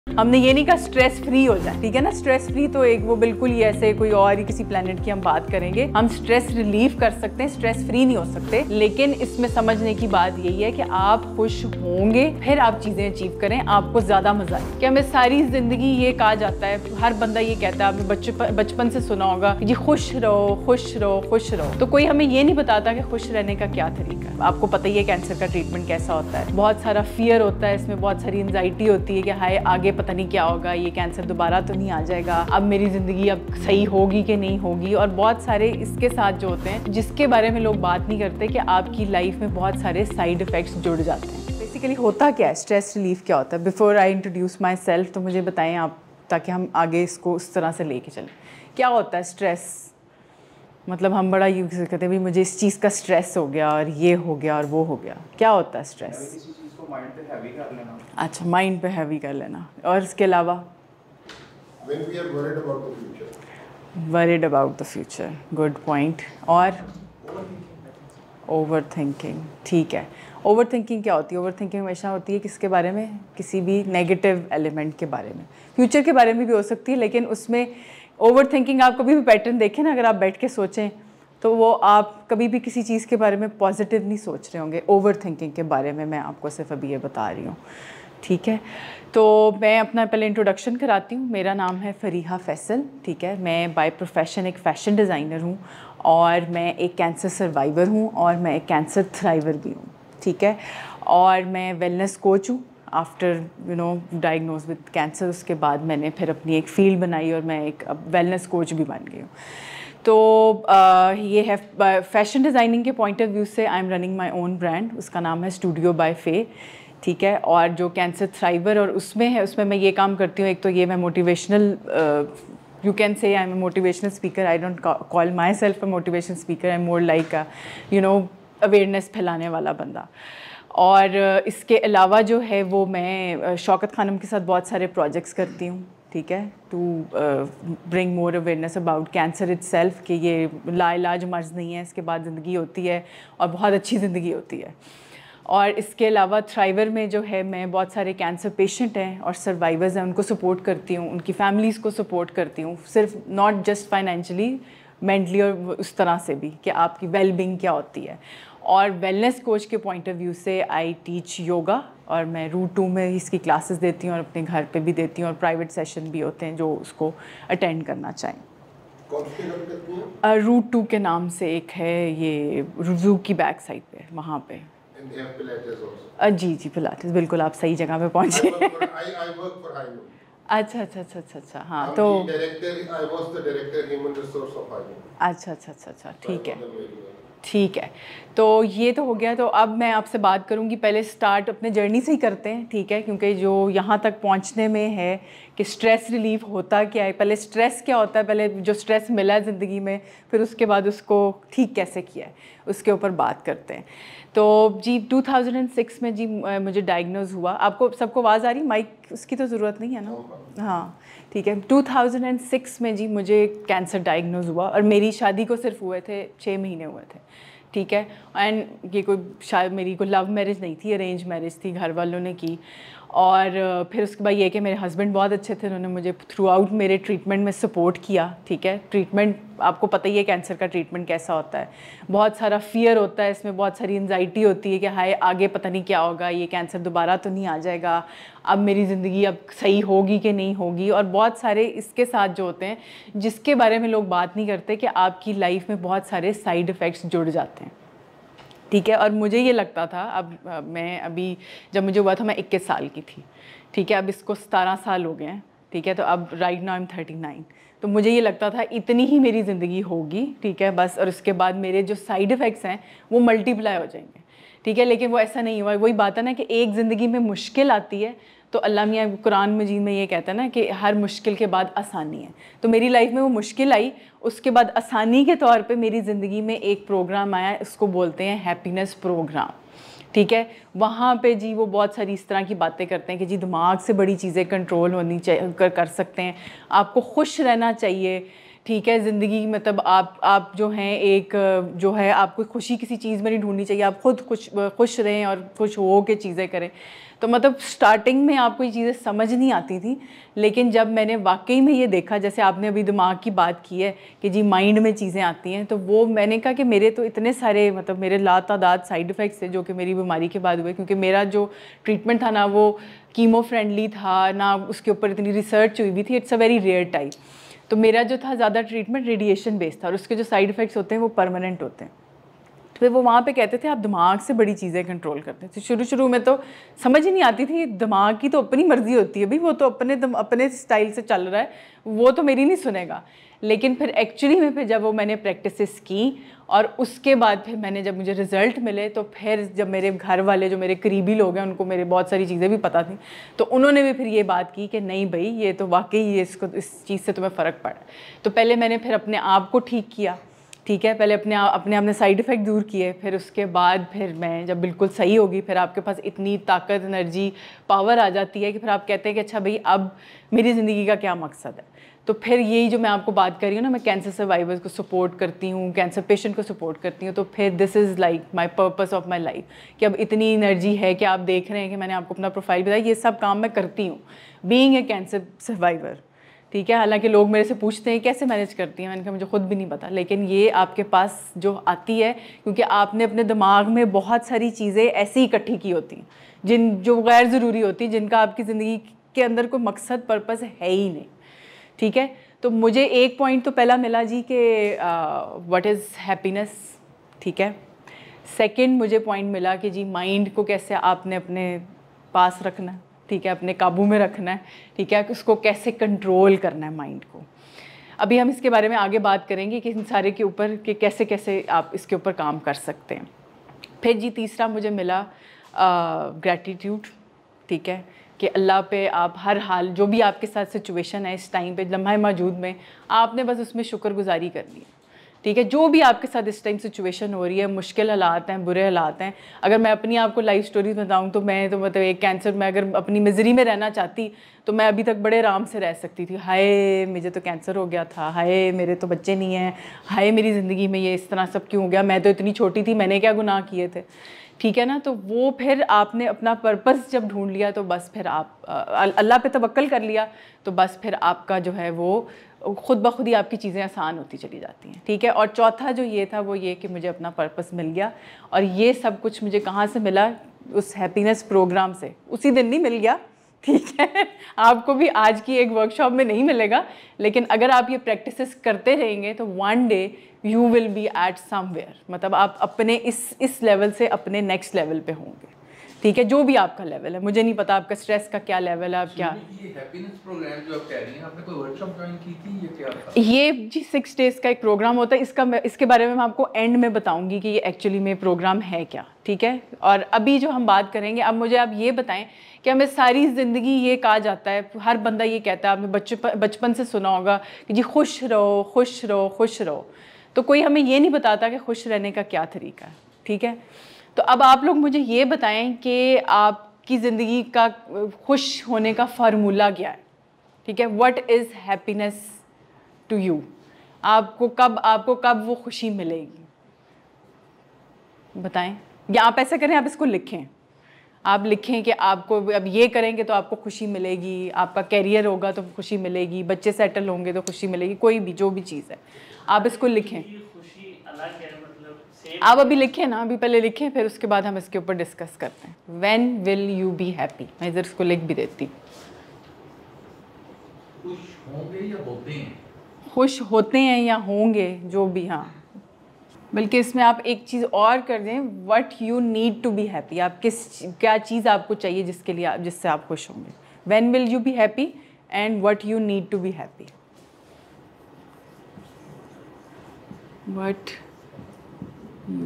हमने ये नहीं कहा स्ट्रेस फ्री हो जाए, ठीक है ना। स्ट्रेस फ्री तो एक वो बिल्कुल ही ऐसे कोई और ही किसी प्लेनेट की हम बात करेंगे। हम स्ट्रेस रिलीव कर सकते हैं, स्ट्रेस फ्री नहीं हो सकते। लेकिन इसमें समझने की बात यही है कि आप खुश होंगे फिर आप चीजें अचीव करें, आपको ज्यादा मजा आए। कि हमें सारी जिंदगी ये कहा जाता है, हर बंदा ये कहता है, आपने बचपन से सुना होगा कि जी खुश रहो खुश रहो खुश रहो। तो कोई हमें ये नहीं बताता कि खुश रहने का क्या तरीका है। आपको पता ही है कैंसर का ट्रीटमेंट कैसा होता है, बहुत सारा फियर होता है इसमें, बहुत सारी एंजाइटी होती है कि हाय आगे पता नहीं क्या होगा, ये कैंसर दोबारा तो नहीं आ जाएगा, अब मेरी ज़िंदगी अब सही होगी कि नहीं होगी। और बहुत सारे इसके साथ जो होते हैं जिसके बारे में लोग बात नहीं करते कि आपकी लाइफ में बहुत सारे साइड इफ़ेक्ट्स जुड़ जाते हैं। बेसिकली होता क्या है, स्ट्रेस रिलीफ क्या होता है? Before I introduce myself तो मुझे बताएं आप, ताकि हम आगे इसको उस तरह से लेके चलें। क्या होता है स्ट्रेस? मतलब हम बड़ा यूज कहते हैं भी मुझे इस चीज़ का स्ट्रेस हो गया और ये हो गया और वो हो गया। क्या होता है स्ट्रेस? माइंड पे हैवी कर लेना। अच्छा, माइंड पे हैवी कर लेना। और इसके अलावा When we are worried about the future. Worried about the future, good point. और ओवर थिंकिंग, ठीक है। ओवर थिंकिंग क्या होती है? ओवर थिंकिंग हमेशा होती है किसके बारे में? किसी भी नेगेटिव एलिमेंट के बारे में। फ्यूचर के बारे में भी हो सकती है, लेकिन उसमें ओवर थिंकिंग आप कभी भी पैटर्न देखें ना, अगर आप बैठ के सोचें तो वो आप कभी भी किसी चीज़ के बारे में पॉजिटिव नहीं सोच रहे होंगे। ओवर थिंकिंग के बारे में मैं आपको सिर्फ अभी ये बता रही हूँ, ठीक है। तो मैं अपना पहले इंट्रोडक्शन कराती हूँ। मेरा नाम है फरीहा फैसल, ठीक है। मैं बाय प्रोफेशन एक फ़ैशन डिज़ाइनर हूँ और मैं एक कैंसर सर्वाइवर हूँ और मैं एक कैंसर थ्राइवर भी हूँ, ठीक है। और मैं वेलनेस कोच हूँ। आफ्टर डायग्नोज विद कैंसर, उसके बाद मैंने फिर अपनी एक फ़ील्ड बनाई और मैं एक वेलनेस कोच भी बन गई हूँ। तो ये है फैशन डिज़ाइनिंग के पॉइंट ऑफ व्यू से I am running my own brand, उसका नाम है स्टूडियो बाय फे, ठीक है। और जो कैंसर थ्राइवर और उसमें है, उसमें मैं ये काम करती हूँ। एक तो ये मैं motivational, you can say I am a motivational speaker. I don't call myself a motivational speaker, I am more like awareness फैलाने वाला बंदा। और इसके अलावा जो है वो मैं शौकत खानम के साथ बहुत सारे प्रोजेक्ट्स करती हूँ, ठीक है, to bring more awareness about cancer itself, कि ये लाइलाज मर्ज़ नहीं है, इसके बाद ज़िंदगी होती है और बहुत अच्छी ज़िंदगी होती है। और इसके अलावा थ्राइवर में जो है मैं बहुत सारे कैंसर पेशेंट हैं और सर्वाइवर्स हैं, उनको सपोर्ट करती हूँ, उनकी फैमिलीज़ को सपोर्ट करती हूँ, सिर्फ नॉट जस्ट फाइनेंशियली, मेंटली और उस तरह से भी कि आपकी वेलबींग क्या होती है। और वेलनेस कोच के पॉइंट ऑफ व्यू से आई टीच योगा, और मैं रूट 2 में इसकी क्लासेस देती हूँ और अपने घर पे भी देती हूँ, और प्राइवेट सेशन भी होते हैं जो उसको अटेंड करना चाहें। कौन सी जगह पे करती हैं? रूट 2 के नाम से एक है, ये जू की बैक साइड पे, वहाँ पे। And they have Pilates also. जी पिलाटेस, बिल्कुल आप सही जगह पे पहुँचे। I work for Hyman. अच्छा, हाँ। तो I was the director human resource of Hyman. अच्छा, ठीक है। तो ये तो हो गया। तो अब मैं आपसे बात करूँगी, पहले स्टार्ट अपने जर्नी से ही करते हैं, ठीक है, क्योंकि जो यहाँ तक पहुँचने में है कि स्ट्रेस रिलीफ होता क्या है, पहले स्ट्रेस क्या होता है, पहले जो स्ट्रेस मिला है ज़िंदगी में, फिर उसके बाद उसको ठीक कैसे किया है, उसके ऊपर बात करते हैं। तो जी 2006 में जी मुझे डायग्नोज हुआ। आपको सबको आवाज़ आ रही? माइक उसकी तो ज़रूरत नहीं है ना? हाँ, ठीक है। 2006 में जी मुझे कैंसर डायग्नोज हुआ और मेरी शादी को सिर्फ हुए थे 6 महीने हुए थे, ठीक है। एंड ये कोई शायद मेरी कोई लव मैरिज नहीं थी, अरेंज मैरिज थी, घर वालों ने की। और फिर उसके बाद ये कि मेरे हस्बैंड बहुत अच्छे थे, उन्होंने मुझे थ्रू आउट मेरे ट्रीटमेंट में सपोर्ट किया, ठीक है। ट्रीटमेंट आपको पता ही है कैंसर का ट्रीटमेंट कैसा होता है, बहुत सारा फियर होता है इसमें, बहुत सारी एंजाइटी होती है कि हाय आगे पता नहीं क्या होगा, ये कैंसर दोबारा तो नहीं आ जाएगा, अब मेरी ज़िंदगी अब सही होगी कि नहीं होगी। और बहुत सारे इसके साथ जो होते हैं जिसके बारे में लोग बात नहीं करते कि आपकी लाइफ में बहुत सारे साइड इफ़ेक्ट्स जुड़ जाते हैं, ठीक है। और मुझे ये लगता था, अब मैं अभी जब मुझे हुआ था मैं 21 साल की थी, ठीक है। अब इसको 17 साल हो गए हैं, ठीक है। तो अब राइट नाउ आई एम 39। तो मुझे ये लगता था इतनी ही मेरी ज़िंदगी होगी, ठीक है, बस। और उसके बाद मेरे जो साइड इफ़ेक्ट्स हैं वो मल्टीप्लाई हो जाएंगे, ठीक है। लेकिन वो ऐसा नहीं हुआ। वही बात है ना कि एक ज़िंदगी में मुश्किल आती है तो अल्लाह मियाँ कुरान मजीद में ये कहता है ना कि हर मुश्किल के बाद आसानी है। तो मेरी लाइफ में वो मुश्किल आई, उसके बाद आसानी के तौर पे मेरी ज़िंदगी में एक प्रोग्राम आया, उसको बोलते हैं हैप्पीनेस प्रोग्राम, ठीक है। वहाँ पे जी वो बहुत सारी इस तरह की बातें करते हैं कि जी दिमाग से बड़ी चीज़ें कंट्रोल होनी चाहिए, कर सकते हैं, आपको खुश रहना चाहिए, ठीक है। ज़िंदगी मतलब आप जो हैं एक जो है आपको खुशी किसी चीज़ में नहीं ढूंढनी चाहिए, आप खुद खुश रहें और खुश हो के चीज़ें करें। तो मतलब स्टार्टिंग में आपको ये चीज़ें समझ नहीं आती थी, लेकिन जब मैंने वाकई में ये देखा, जैसे आपने अभी दिमाग की बात की है कि जी माइंड में चीज़ें आती हैं, तो वो मैंने कहा कि मेरे तो इतने सारे मतलब मेरे लातादाद साइड इफ़ेक्ट्स थे जो कि मेरी बीमारी के बाद हुए, क्योंकि मेरा जो ट्रीटमेंट था ना वो कीमो फ्रेंडली था ना, उसके ऊपर इतनी रिसर्च हुई भी थी, it's a very rare type. तो मेरा जो था ज़्यादा ट्रीटमेंट रेडिएशन बेस्ड था, और उसके जो साइड इफ़ेक्ट्स होते हैं वो परमानेंट होते हैं। फिर वो वहाँ पे कहते थे आप दिमाग से बड़ी चीज़ें कंट्रोल करते थे। शुरू में तो समझ ही नहीं आती थी, दिमाग की तो अपनी मर्ज़ी होती है भाई, वो तो अपने स्टाइल से चल रहा है, वो तो मेरी नहीं सुनेगा। लेकिन फिर एक्चुअली में फिर जब वो मैंने प्रैक्टिसेस की और उसके बाद फिर मैंने जब मुझे रिज़ल्ट मिले, तो फिर जब मेरे घर वाले जो मेरे करीबी लोग हैं उनको मेरे बहुत सारी चीज़ें भी पता थी, तो उन्होंने भी फिर ये बात की कि नहीं भाई ये तो वाकई ये इस चीज़ से तुम्हें फ़र्क पड़ा। तो पहले मैंने फिर अपने आप को ठीक किया, ठीक है, पहले अपने साइड इफ़ेक्ट दूर किए, फिर उसके बाद फिर मैं जब बिल्कुल सही होगी, फिर आपके पास इतनी ताकत, एनर्जी, पावर आ जाती है कि फिर आप कहते हैं कि अच्छा भाई अब मेरी ज़िंदगी का क्या मकसद है। तो फिर यही जो मैं आपको बात कर रही हूँ ना, मैं कैंसर सर्वाइवर्स को सपोर्ट करती हूँ, कैंसर पेशेंट को सपोर्ट करती हूँ, तो फिर this is like my purpose of my life कि अब इतनी एनर्जी है कि आप देख रहे हैं कि मैंने आपको अपना प्रोफाइल बताया, ये सब काम मैं करती हूँ बीइंग ए कैंसर सर्वाइवर, ठीक है। हालांकि लोग मेरे से पूछते हैं कैसे मैनेज करती हैं, मैंने कहा मुझे खुद भी नहीं पता, लेकिन ये आपके पास जो आती है क्योंकि आपने अपने दिमाग में बहुत सारी चीज़ें ऐसी इकट्ठी की होती हैं जो गैर ज़रूरी होती, जिनका आपकी ज़िंदगी के अंदर कोई मकसद पर्पस है ही नहीं, ठीक है। तो मुझे एक पॉइंट तो पहला मिला जी कि व्हाट इज़ हैप्पीनेस, ठीक है। सेकंड मुझे पॉइंट मिला कि जी माइंड को कैसे आपने अपने पास रखना है, ठीक है, अपने काबू में रखना है, ठीक है, उसको कैसे कंट्रोल करना है माइंड को। अभी हम इसके बारे में आगे बात करेंगे कि इन सारे के ऊपर कि कैसे कैसे आप इसके ऊपर काम कर सकते हैं। फिर जी तीसरा मुझे मिला ग्रैटिट्यूड, ठीक है, कि अल्लाह पे आप हर हाल जो भी आपके साथ सिचुएशन है इस टाइम पे लम्हा मौजूद में, आपने बस उसमें शुक्रगुजारी करनी है, ठीक है। जो भी आपके साथ इस टाइम सिचुएशन हो रही है, मुश्किल हालात हैं, बुरे हालात हैं, अगर मैं अपनी आपको लाइफ स्टोरीज बताऊं तो मैं तो मतलब एक कैंसर में अगर अपनी मिजरी में रहना चाहती तो मैं अभी तक बड़े आराम से रह सकती थी। हाय मुझे तो कैंसर हो गया था, हाय मेरे तो बच्चे नहीं हैं, हाय मेरी ज़िंदगी में ये इस तरह सब क्यों हो गया, मैं तो इतनी छोटी थी, मैंने क्या गुनाह किए थे, ठीक है ना। तो वो फिर आपने अपना पर्पस जब ढूंढ लिया तो बस फिर आप अल्लाह पे तवक्कल कर लिया, तो बस फिर आपका जो है वो खुद ब खुद ही आपकी चीज़ें आसान होती चली जाती हैं, ठीक है। और चौथा जो ये था वो ये कि मुझे अपना पर्पस मिल गया, और ये सब कुछ मुझे कहाँ से मिला, उस हैप्पीनेस प्रोग्राम से। उसी दिन नहीं मिल गया, ठीक है, आपको भी आज की एक वर्कशॉप में नहीं मिलेगा, लेकिन अगर आप ये प्रैक्टिसेस करते रहेंगे तो one day you will be at somewhere, मतलब आप अपने इस लेवल से अपने नेक्स्ट लेवल पे होंगे, ठीक है, जो भी आपका लेवल है। मुझे नहीं पता आपका स्ट्रेस का क्या लेवल है, आप क्या ये हैप्पीनेस प्रोग्राम जो आप कह रही हैं, आपने कोई वर्कशॉप ज्वाइन की थी या क्या था? ये जी 6 डेज़ का एक प्रोग्राम होता है, इसके बारे में मैं आपको एंड में बताऊंगी कि ये एक्चुअली में प्रोग्राम है क्या, ठीक है। और अभी जो हम बात करेंगे, अब मुझे आप ये बताएं कि हमें सारी ज़िंदगी ये कहा जाता है, हर बंदा ये कहता है, आपने बचपन से सुना होगा कि जी खुश रहो खुश रहो खुश रहो, तो कोई हमें ये नहीं बताता कि खुश रहने का क्या तरीका है, ठीक है। तो अब आप लोग मुझे ये बताएं कि आपकी ज़िंदगी का खुश होने का फार्मूला क्या है, ठीक है। What is happiness to you, आपको कब वो खुशी मिलेगी, बताएं। या आप ऐसा करें, आप इसको लिखें, आप लिखें कि आपको अब ये करेंगे तो आपको खुशी मिलेगी, आपका कैरियर होगा तो खुशी मिलेगी, बच्चे सेटल होंगे तो खुशी मिलेगी, कोई भी जो भी चीज़ है आप इसको लिखें। आप अभी लिखें ना, अभी पहले लिखें, फिर उसके बाद हम इसके ऊपर डिस्कस करते हैं। When will you be happy, मैं इधर इसको लिख भी देती हूँ। खुश होंगे या होते हैं? खुश होते हैं या होंगे, जो भी, हाँ। बल्कि इसमें आप एक चीज़ और कर दें, what you need to be happy, आप क्या चीज़ आपको चाहिए जिससे आप खुश होंगे। When will you be happy and what you need to be happy, what you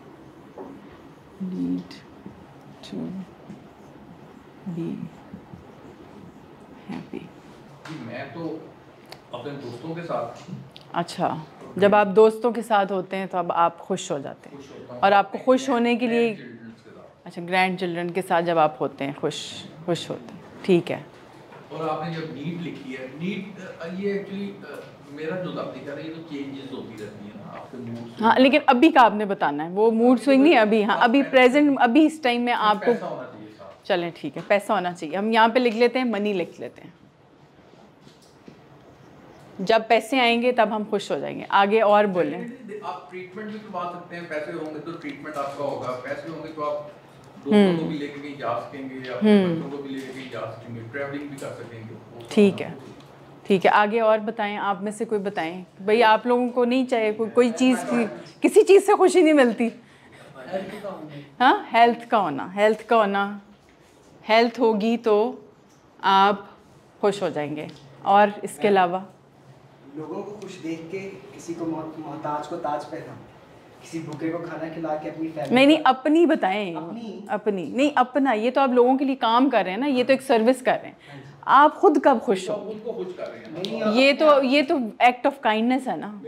need to be happy। मैं तो अपने दोस्तों के साथ। अच्छा, जब आप दोस्तों के साथ होते हैं तो अब आप खुश हो जाते हैं, और आपको खुश होने के लिए, अच्छा, ग्रैंड चिल्ड्रन के साथ जब आप होते हैं खुश होते हैं, ठीक है। और आपने जब नीड लिखी है, नीड ये एक्चुअली मेरा जो दादी कर रही है तो चेंजेस होती रहती है ना आपके मूड। हाँ, लेकिन अभी का आपने बताना है, वो मूड स्विंग नहीं है अभी। हाँ, अभी प्रेजेंट, अभी इस टाइम में आपको चलें ठीक है, पैसा होना चाहिए। हम यहाँ पे लिख लेते हैं, मनी लिख लेते हैं। जब पैसे आएंगे तब हम खुश हो जाएंगे। आगे और बोलें। आप ट्रीटमेंट भी करवा सकते हैं, पैसे होंगे तो ट्रीटमेंट आपका होगा, पैसे होंगे तो आप दोस्तों को भी लेके कहीं जा सकेंगे या बच्चों को भी लेके कहीं जा सकेंगे, ट्रैवलिंग भी कर सकेंगे। ठीक है, ठीक है। आगे और बताएं, आप में से कोई बताएं भाई, आप लोगों को नहीं चाहिए कोई चीज़ की, किसी चीज़ से खुशी नहीं मिलती? हाँ, हेल्थ का होना, हेल्थ का होना। हेल्थ होगी तो आप खुश हो जाएंगे। और इसके अलावा लोगों को खुश देख के, किसी को मोहताज को ताज पहना, किसी भूखे को खाना खिला के अपनी फैमिली। नहीं, अपनी बताएं। अपनी नहीं, अपना। ये तो आप लोगों के लिए काम कर रहे हैं ना, ये तो एक सर्विस कर रहे हैं। आप खुद कब खुश हो? उनको खुश कर रहे हैं। ये तो एक्ट ऑफ काइंडनेस है ना।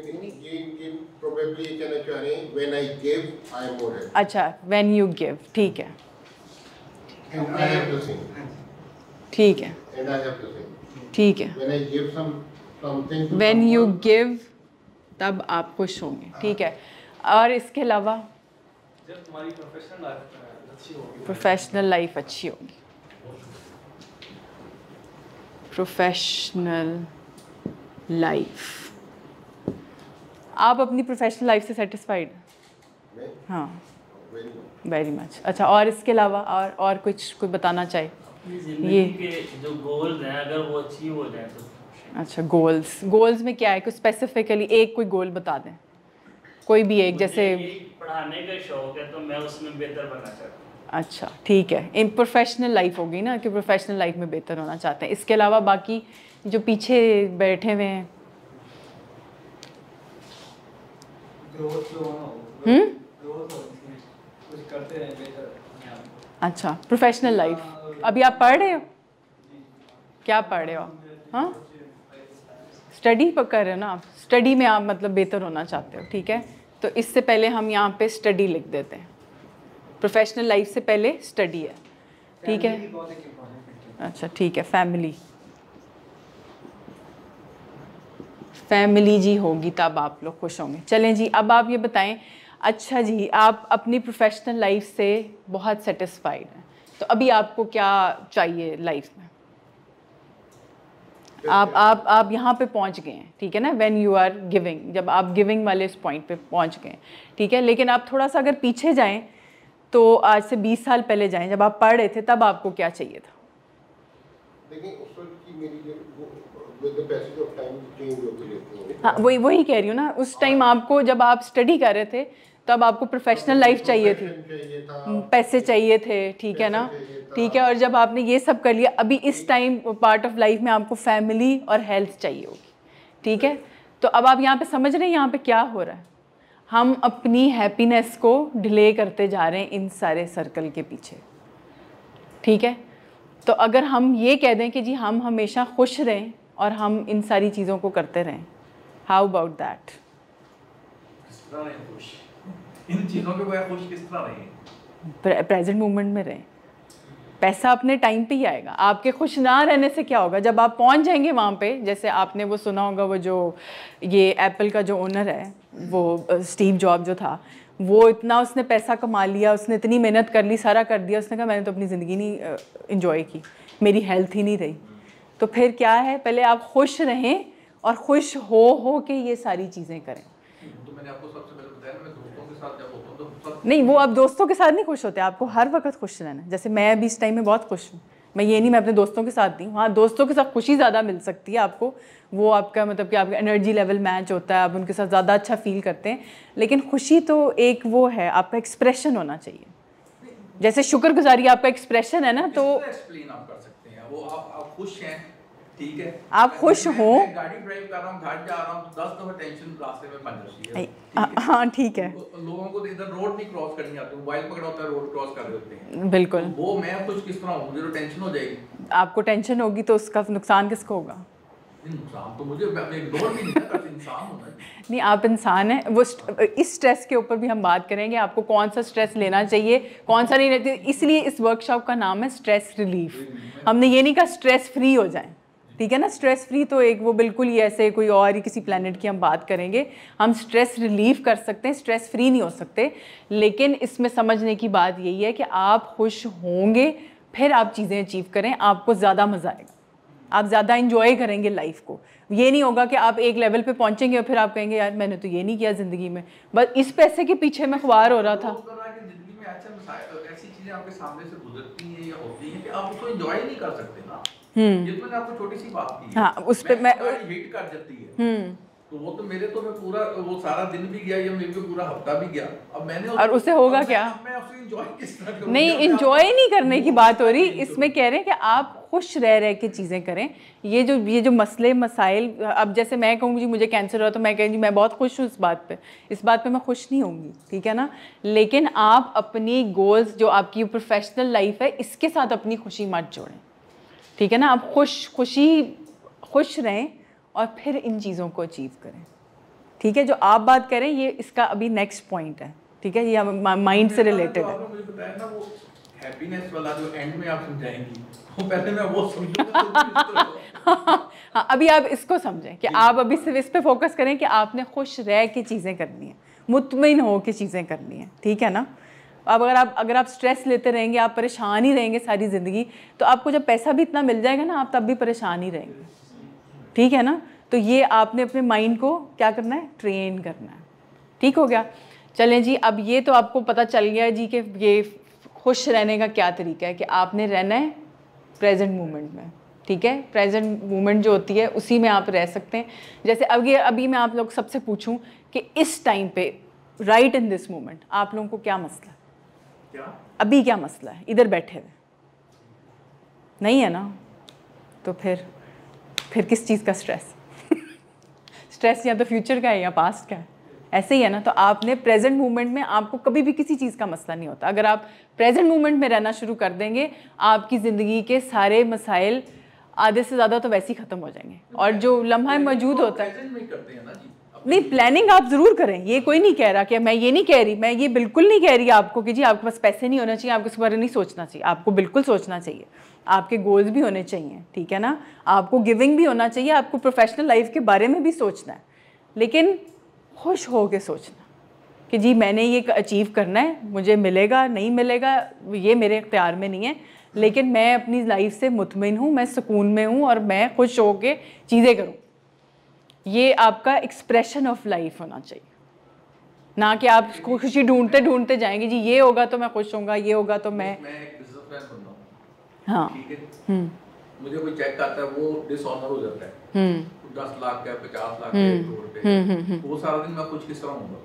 अच्छा, व्हेन यू गिव, ठीक है, ठीक है, ठीक है। व्हेन यू गिव तब आप खुश होंगे, ठीक है। और इसके अलावा जब तुम्हारी प्रोफेशनल लाइफ अच्छी होगी, प्रोफेशनल लाइफ अच्छी होगी, प्रोफेशनल लाइफ। आप अपनी प्रोफेशनल लाइफ से सेटिस्फाइड? हाँ, वेरी मच। अच्छा, और इसके अलावा और कुछ बताना चाहे? ये के जो गोल्स हैं अगर वो अचीव हो जाए तो। अच्छा, गोल्स में क्या है? कुछ स्पेसिफिकली एक कोई गोल बता दें, कोई भी एक। जैसे पढ़ाने का शौक है तो मैं उसमें बेहतर बनना चाहता हूँ। अच्छा, ठीक है। इन प्रोफेशनल लाइफ होगी ना, कि प्रोफेशनल लाइफ में बेहतर होना चाहते हैं। इसके अलावा बाकी जो पीछे बैठे हुए हैं, कुछ करते रहे बेहतर। अच्छा, प्रोफेशनल लाइफ। अभी आप पढ़ रहे हो? क्या पढ़ रहे हो आप? हाँ, स्टडी पर कर रहे हो ना आप? स्टडी में आप मतलब बेहतर होना चाहते हो, ठीक है। तो इससे पहले हम यहाँ पे स्टडी लिख देते हैं। प्रोफेशनल लाइफ से पहले स्टडी है, ठीक है। अच्छा, ठीक है। फैमिली जी होगी तब आप लोग खुश होंगे। चलें जी, अब आप ये बताएं। अच्छा जी, आप अपनी प्रोफेशनल लाइफ से बहुत सेटिस्फाइड हैं, तो अभी आपको क्या चाहिए लाइफ में? आप यहाँ पे पहुँच गए हैं, ठीक है ना। व्हेन यू आर गिविंग, जब आप गिविंग वाले इस पॉइंट पे पहुँच गए, ठीक है। लेकिन आप थोड़ा सा अगर पीछे जाएं, तो आज से 20 साल पहले जाएं, जब आप पढ़ रहे थे, तब आपको क्या चाहिए था? हाँ, वही कह रही हूँ ना। उस टाइम आपको, जब आप स्टडी कर रहे थे, तब आपको प्रोफेशनल लाइफ चाहिए थी, पैसे चाहिए थे, ठीक है ना, ठीक है। और जब आपने ये सब कर लिया, अभी इस टाइम पार्ट ऑफ लाइफ में आपको फैमिली और हेल्थ चाहिए होगी, ठीक है। तो अब आप यहाँ पे समझ रहे हैं यहाँ पे क्या हो रहा है? हम अपनी हैप्पीनेस को डिले करते जा रहे हैं इन सारे सर्कल के पीछे, ठीक है। तो अगर हम ये कह दें कि जी हम हमेशा खुश रहें और हम इन सारी चीज़ों को करते रहें, हाउ अबाउट दैट? इन चीज़ों के बगैर खुश किस तरह रहें? प्रेजेंट मोमेंट में रहें। पैसा अपने टाइम पे ही आएगा। आपके खुश ना रहने से क्या होगा? जब आप पहुंच जाएंगे वहाँ पे, जैसे आपने वो सुना होगा, वो जो ये एप्पल का जो ओनर है, वो स्टीव जॉब जो था, वो इतना उसने पैसा कमा लिया, उसने इतनी मेहनत कर ली, सारा कर दिया, उसने कहा मैंने तो अपनी ज़िंदगी नहीं इंजॉय की, मेरी हेल्थ ही नहीं रही। तो फिर क्या है, पहले आप खुश रहें और खुश हो के ये सारी चीज़ें करें। तो मैंने आपको सबसे पहले बताया ना, मैं दोस्तों के साथ जब होता हूं तो नहीं, वो आप दोस्तों के साथ नहीं खुश होते, आपको हर वक्त खुश रहना है। जैसे मैं अभी इस टाइम में बहुत खुश हूँ, मैं ये नहीं मैं अपने दोस्तों के साथ नहीं हूँ। हाँ, दोस्तों के साथ खुशी ज़्यादा मिल सकती है आपको, वो आपका मतलब कि आपका एनर्जी लेवल मैच होता है, आप उनके साथ ज़्यादा अच्छा फील करते हैं। लेकिन खुशी तो एक वो है, आपका एक्सप्रेशन होना चाहिए। जैसे शुक्रगुजारी आपका एक्सप्रेशन है ना, तो एक्सप्लेन आप कर सकते हैं। वो आप खुश हैं, ठीक है, आप खुश हो, गाड़ी ड्राइव कर रहा हूँ, घर जा रहा हूँ, 10 दफा टेंशन रास्ते में बन जाती है। हाँ, ठीक है। लोगों को इधर रोड नहीं क्रॉस करनी आती, मोबाइल पकड़ा होता है, रोड क्रॉस कर रहे होते हैं। बिल्कुल। तो वो मैं खुश किस तरह हूँ? मुझे तो टेंशन हो जाएगी। आपको टेंशन होगी तो उसका नुकसान किसको होगा? नुकसान तो मुझे इग्नोर भी नहीं करता, इंसान होता है। नहीं, आप इंसान हैं। वो इस स्ट्रेस के ऊपर भी हम बात करेंगे, आपको कौन सा स्ट्रेस लेना चाहिए, कौन सा नहीं लेना चाहिए। इसलिए इस वर्कशॉप का नाम है स्ट्रेस रिलीफ। हमने ये नहीं कहा स्ट्रेस फ्री हो जाएं, ठीक है ना। स्ट्रेस फ्री तो एक वो बिल्कुल ही ऐसे कोई और ही किसी प्लेनेट की हम बात करेंगे। हम स्ट्रेस रिलीफ कर सकते हैं, स्ट्रेस फ्री नहीं हो सकते। लेकिन इसमें समझने की बात यही है कि आप खुश होंगे फिर आप चीज़ें अचीव करें, आपको ज़्यादा मज़ा आएगा, आप ज़्यादा इंजॉय करेंगे लाइफ को। ये नहीं होगा कि आप एक लेवल पे पहुंचेंगे और फिर आप कहेंगे यार मैंने तो ये नहीं किया ज़िंदगी में, बस इस पैसे के पीछे मैं ख्वार हो रहा था। जिंदगी में ऐसी चीजें आपके सामने से गुजरती हैं या होती हैं कि आप उसको एंजॉय नहीं कर सकते ना। ये तो मैंने आपको छोटी सी बात की है। हाँ, उस पे मैं हिट कर जाती है तो वो तो मेरे तो मैं पूरा वो सारा दिन भी गया या मेरे को पूरा हफ्ता भी गया। अब मैंने और उससे होगा क्या? मैं उसे एंजॉय किस तरह करूं? नहीं, एंजॉय नहीं करने की बात हो रही, इसमें कह रहे हैं कि आप खुश रह के चीज़ें करें। ये जो मसले मसाइल, अब जैसे मैं कहूँगी मुझे कैंसर हुआ तो मैं कहूँगी मैं बहुत खुश हूँ इस बात पे मैं खुश नहीं होंगी, ठीक है ना। लेकिन आप अपनी गोल्स जो आपकी प्रोफेशनल लाइफ है इसके साथ अपनी खुशी मत जोड़ें, ठीक है ना। आप खुश रहें और फिर इन चीज़ों को अचीव करें, ठीक है। जो आप बात करें ये इसका अभी नेक्स्ट पॉइंट है, ठीक है, ये माइंड से रिलेटेड है। मुझे बताया ना वो हैप्पीनेस वाला जो एंड में आप समझाएंगी, वो पहले मैं वो समझूंगा। हाँ, अभी आप इसको समझें कि आप अभी सिर्फ इस पे फोकस करें कि आपने खुश रह के चीज़ें करनी है, मुतमईन हो के चीज़ें करनी है, ठीक है ना। अब अगर आप स्ट्रेस लेते रहेंगे, आप परेशान ही रहेंगे सारी ज़िंदगी, तो आपको जब पैसा भी इतना मिल जाएगा ना आप तब भी परेशान ही रहेंगे, ठीक है ना। तो ये आपने अपने माइंड को क्या करना है, ट्रेन करना है, ठीक हो गया। चलें जी, अब ये तो आपको पता चल गया जी कि ये खुश रहने का क्या तरीका है कि आपने रहना है प्रेजेंट मोमेंट में, ठीक है। प्रेजेंट मोमेंट जो होती है उसी में आप रह सकते हैं। जैसे अभी मैं आप लोग सबसे पूछूं कि इस टाइम पे राइट इन दिस मोमेंट आप लोगों को क्या मसला है, क्या अभी क्या मसला है, इधर बैठे हुए नहीं है ना, तो फिर किस चीज़ का स्ट्रेस स्ट्रेस या तो फ्यूचर का है या पास्ट का है, ऐसे ही है ना। तो आपने प्रेजेंट मोमेंट में, आपको कभी भी किसी चीज़ का मसला नहीं होता। अगर आप प्रेजेंट मोमेंट में रहना शुरू कर देंगे, आपकी ज़िंदगी के सारे मसाइल आधे से ज़्यादा तो वैसे ही ख़त्म हो जाएंगे। और जो लम्हा मौजूद होता है, नहीं, प्लानिंग आप ज़रूर करें, ये कोई नहीं कह रहा कि मैं ये नहीं कह रही, मैं ये बिल्कुल नहीं कह रही आपको कि जी आपके पास पैसे नहीं होना चाहिए, आपको इस बारे नहीं सोचना चाहिए, आपको बिल्कुल सोचना चाहिए, आपके गोल्स भी होने चाहिए, ठीक है ना। आपको गिविंग भी होना चाहिए, आपको प्रोफेशनल लाइफ के बारे में भी सोचना है, लेकिन खुश हो के सोचना कि जी मैंने ये अचीव करना है, मुझे मिलेगा नहीं मिलेगा ये मेरे इख्तियार में नहीं है, लेकिन मैं अपनी लाइफ से मुतमिन हूँ, मैं सुकून में हूँ और मैं खुश हो के चीज़ें करूँ। ये आपका एक्सप्रेशन ऑफ लाइफ होना चाहिए, ना कि आप खुशी ढूंढते जाएंगे जी ये होगा तो मैं खुश होऊंगा, ये होगा तो मैं एक बिजनेसमैन बन रहा हूं, हाँ, ठीक है। मुझे कोई चेक आता है वो डिसऑनर हो जाता है, 10 लाख का 50 लाख का, 1 करोड़ का, वो सारा दिन मैं खुश किस तरह होऊंगा?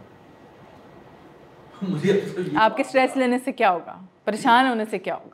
मुझे तो आपके स्ट्रेस लेने से क्या होगा, परेशान होने से क्या होगा?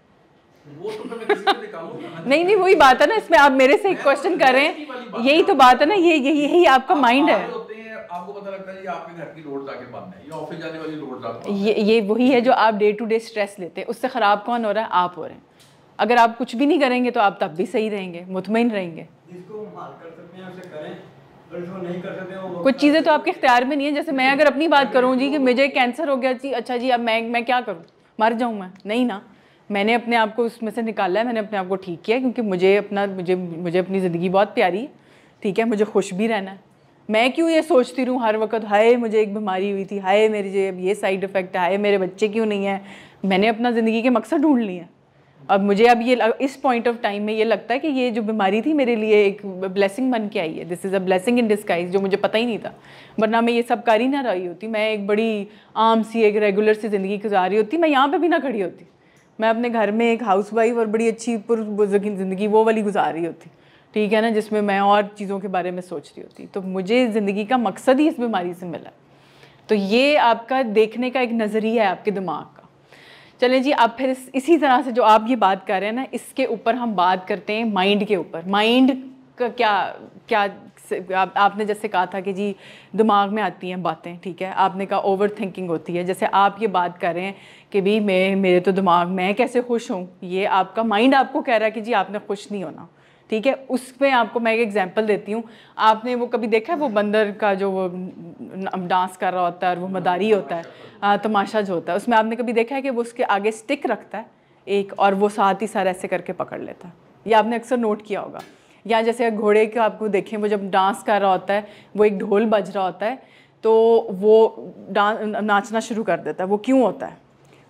वो तो मैं किसी को निकालूंगा। नहीं, वही बात है ना, इसमें आप मेरे से एक क्वेश्चन कर रहे हैं, यही तो बात है ना, यही आपका माइंड है। आपको पता लगता है ये आपके घर की रोड जाके बंद है, ये ऑफिस जाने वाली रोड जाके, ये वही है जो आप डे टू डे स्ट्रेस लेते हैं, उससे ख़राब कौन हो रहा है, आप हो रहे हैं। अगर आप कुछ भी नहीं करेंगे तो आप तब भी सही रहेंगे, मुतमईन रहेंगे। जिसको हाल कर सकते हैं उसे करें, और जो नहीं कर सकते वो कुछ चीज़ें तो आपके इख्तियार में नहीं है। जैसे मैं अगर अपनी बात करूँ जी कि मुझे कैंसर हो गया जी, अच्छा जी अब मैं क्या करूँ, मर जाऊँ मैं? नहीं ना, मैंने अपने आप को उसमें से निकाला है, मैंने अपने आप को ठीक किया, क्योंकि मुझे अपनी ज़िंदगी बहुत प्यारी है, ठीक है, मुझे खुश भी रहना है। मैं क्यों ये सोचती रहूँ हर वक्त हाय मुझे एक बीमारी हुई थी, हाय मेरे ये साइड इफ़ेक्ट है, हाय मेरे बच्चे क्यों नहीं है। मैंने अपना ज़िंदगी के मकसद ढूंढ लिए हैं। अब मुझे अब ये इस पॉइंट ऑफ टाइम में ये लगता है कि ये जो बीमारी थी मेरे लिए एक ब्लेसिंग बन के आई है, this is a blessing in disguise, जो मुझे पता ही नहीं था, वरना मैं ये सब कर ही ना रही होती। मैं एक बड़ी आम सी एक रेगुलर सी ज़िंदगी गुजार रही होती, मैं यहाँ पे भी ना खड़ी होती, मैं अपने घर में एक हाउसवाइफ और बड़ी अच्छी ज़िंदगी वो वाली गुजार रही होती, ठीक है ना, जिसमें मैं और चीज़ों के बारे में सोच रही होती। तो मुझे ज़िंदगी का मकसद ही इस बीमारी से मिला। तो ये आपका देखने का एक नज़रिया है आपके दिमाग का। चलें जी, आप फिर इसी तरह से जो आप ये बात कर रहे हैं ना, इसके ऊपर हम बात करते हैं माइंड के ऊपर। माइंड का क्या आपने जैसे कहा था कि जी दिमाग में आती हैं बातें, ठीक है, आपने कहा ओवर थिंकिंग होती है। जैसे आप ये बात कर रहे हैं कि भी मेरे तो दिमाग में कैसे खुश हूँ, ये आपका माइंड आपको कह रहा है कि जी आपने खुश नहीं होना, ठीक है। उसमें आपको मैं एक एग्जांपल देती हूँ। आपने वो कभी देखा है वो बंदर का जो वो डांस कर रहा होता है और वो मदारी होता है, तमाशा जो होता है, उसमें आपने कभी देखा है कि वो उसके आगे स्टिक रखता है एक, और वो साथ ही साथ ऐसे करके पकड़ लेता है। ये आपने अक्सर नोट किया होगा। या जैसे घोड़े के आपको देखें, वो जब डांस कर रहा होता है, वो एक ढोल बज रहा होता है तो वो नाचना शुरू कर देता है। वो क्यों होता है?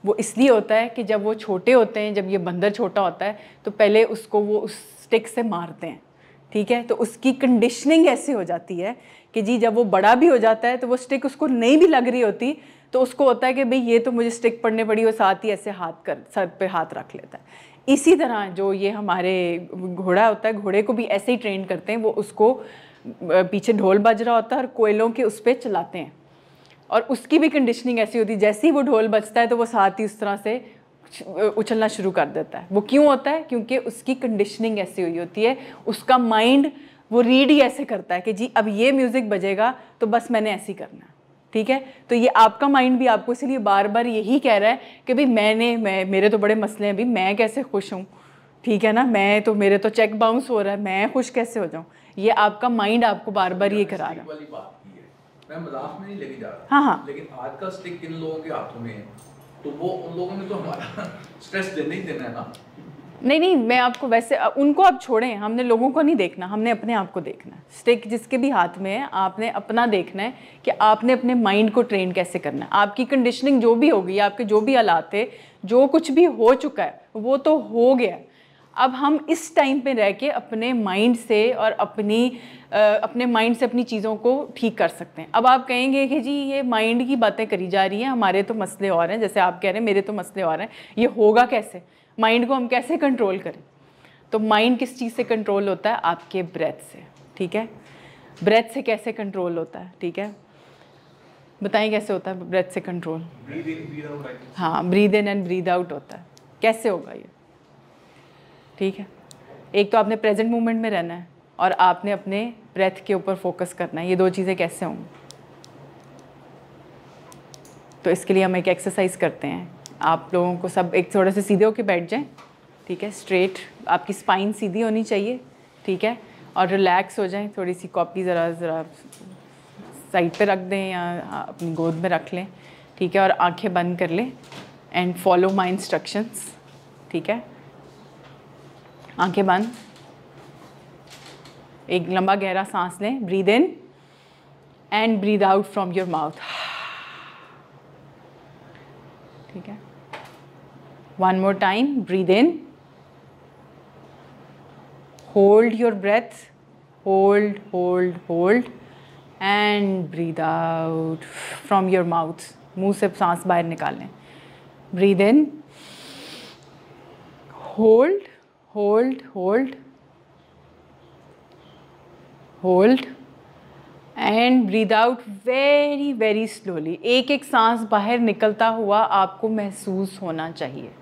वो इसलिए होता है कि जब वो छोटे होते हैं, जब ये बंदर छोटा होता है तो पहले उसको वो उस स्टिक से मारते हैं, ठीक है। तो उसकी कंडीशनिंग ऐसी हो जाती है कि जी जब वो बड़ा भी हो जाता है तो वो स्टिक उसको नहीं भी लग रही होती तो उसको होता है कि भाई ये तो मुझे स्टिक पड़ने पड़ी, वो साथ ही ऐसे हाथ कर सर पे हाथ रख लेता है। इसी तरह जो ये हमारे घोड़ा होता है, घोड़े को भी ऐसे ही ट्रेन करते हैं, वो उसको पीछे ढोल बज रहा होता है और कोयलों के उस पर चलाते हैं और उसकी भी कंडीशनिंग ऐसी होती है जैसे ही वो ढोल बजता है तो वो साथ ही उस तरह से उछलना शुरू कर देता है। वो क्यों होता है? क्योंकि उसकी कंडीशनिंग ऐसी हुई होती है, उसका माइंड वो रीड ही ऐसे करता है कि जी अब ये म्यूज़िक बजेगा तो बस मैंने ऐसे ही करना है, ठीक है। तो ये आपका माइंड भी आपको इसीलिए बार बार यही कह रहा है कि भाई मेरे तो बड़े मसले हैं, अभी मैं कैसे खुश हूँ, ठीक है ना, मेरे तो चेक बाउंस हो रहा है, मैं खुश कैसे हो जाऊँ। ये आपका माइंड आपको बार बार ये करा रहा है। मैं मजाक में नहीं लेके जा रहा, हाँ, लेकिन आज का स्टिक किन लोगों के हाथों में है तो वो उन लोगों ने तो हमारा स्ट्रेस देना ही देना है ना। नहीं, मैं आपको वैसे उनको आप छोड़ें, हमने लोगों को नहीं देखना, हमने अपने आप को देखना है। स्टिक जिसके भी हाथ में है आपने अपना देखना है कि आपने अपने माइंड को ट्रेन कैसे करना है। आपकी कंडीशनिंग जो भी होगी, आपके जो भी हालात थे, जो कुछ भी हो चुका है वो तो हो गया। अब हम इस टाइम पे रह के अपने माइंड से और अपने माइंड से अपनी चीज़ों को ठीक कर सकते हैं। अब आप कहेंगे कि जी ये माइंड की बातें करी जा रही हैं, हमारे तो मसले और हैं, जैसे आप कह रहे हैं मेरे तो मसले और हैं, ये होगा कैसे? माइंड को हम कैसे कंट्रोल करें? तो माइंड किस चीज़ से कंट्रोल होता है? आपके ब्रेथ से, ठीक है। ब्रेथ से कैसे कंट्रोल होता है, ठीक है, बताएं कैसे होता है ब्रेथ से control? Breathe in breathe out. हाँ, breathe in and breathe out होता है। कैसे होगा ये? ठीक है, एक तो आपने प्रेजेंट मोमेंट में रहना है और आपने अपने ब्रेथ के ऊपर फोकस करना है। ये दो चीज़ें कैसे होंगी? तो इसके लिए हम एक एक्सरसाइज करते हैं। आप लोगों को सब एक थोड़े से सीधे होके बैठ जाएं, ठीक है, स्ट्रेट, आपकी स्पाइन सीधी होनी चाहिए, ठीक है, और रिलैक्स हो जाएं। थोड़ी सी कॉपी ज़रा साइड पे रख दें या अपनी गोद में रख लें, ठीक है, और आंखें बंद कर लें एंड फॉलो माय इंस्ट्रक्शंस, ठीक है। आंखें बंद, एक लंबा गहरा सांस लें, breathe in and breathe out from your mouth, ठीक है। One more time, breathe in, hold your breath, hold hold hold and breathe out from your mouth. मुंह से सांस बाहर निकालें, breathe in, hold hold hold hold and breathe out very very slowly. एक एक सांस बाहर निकलता हुआ आपको महसूस होना चाहिए।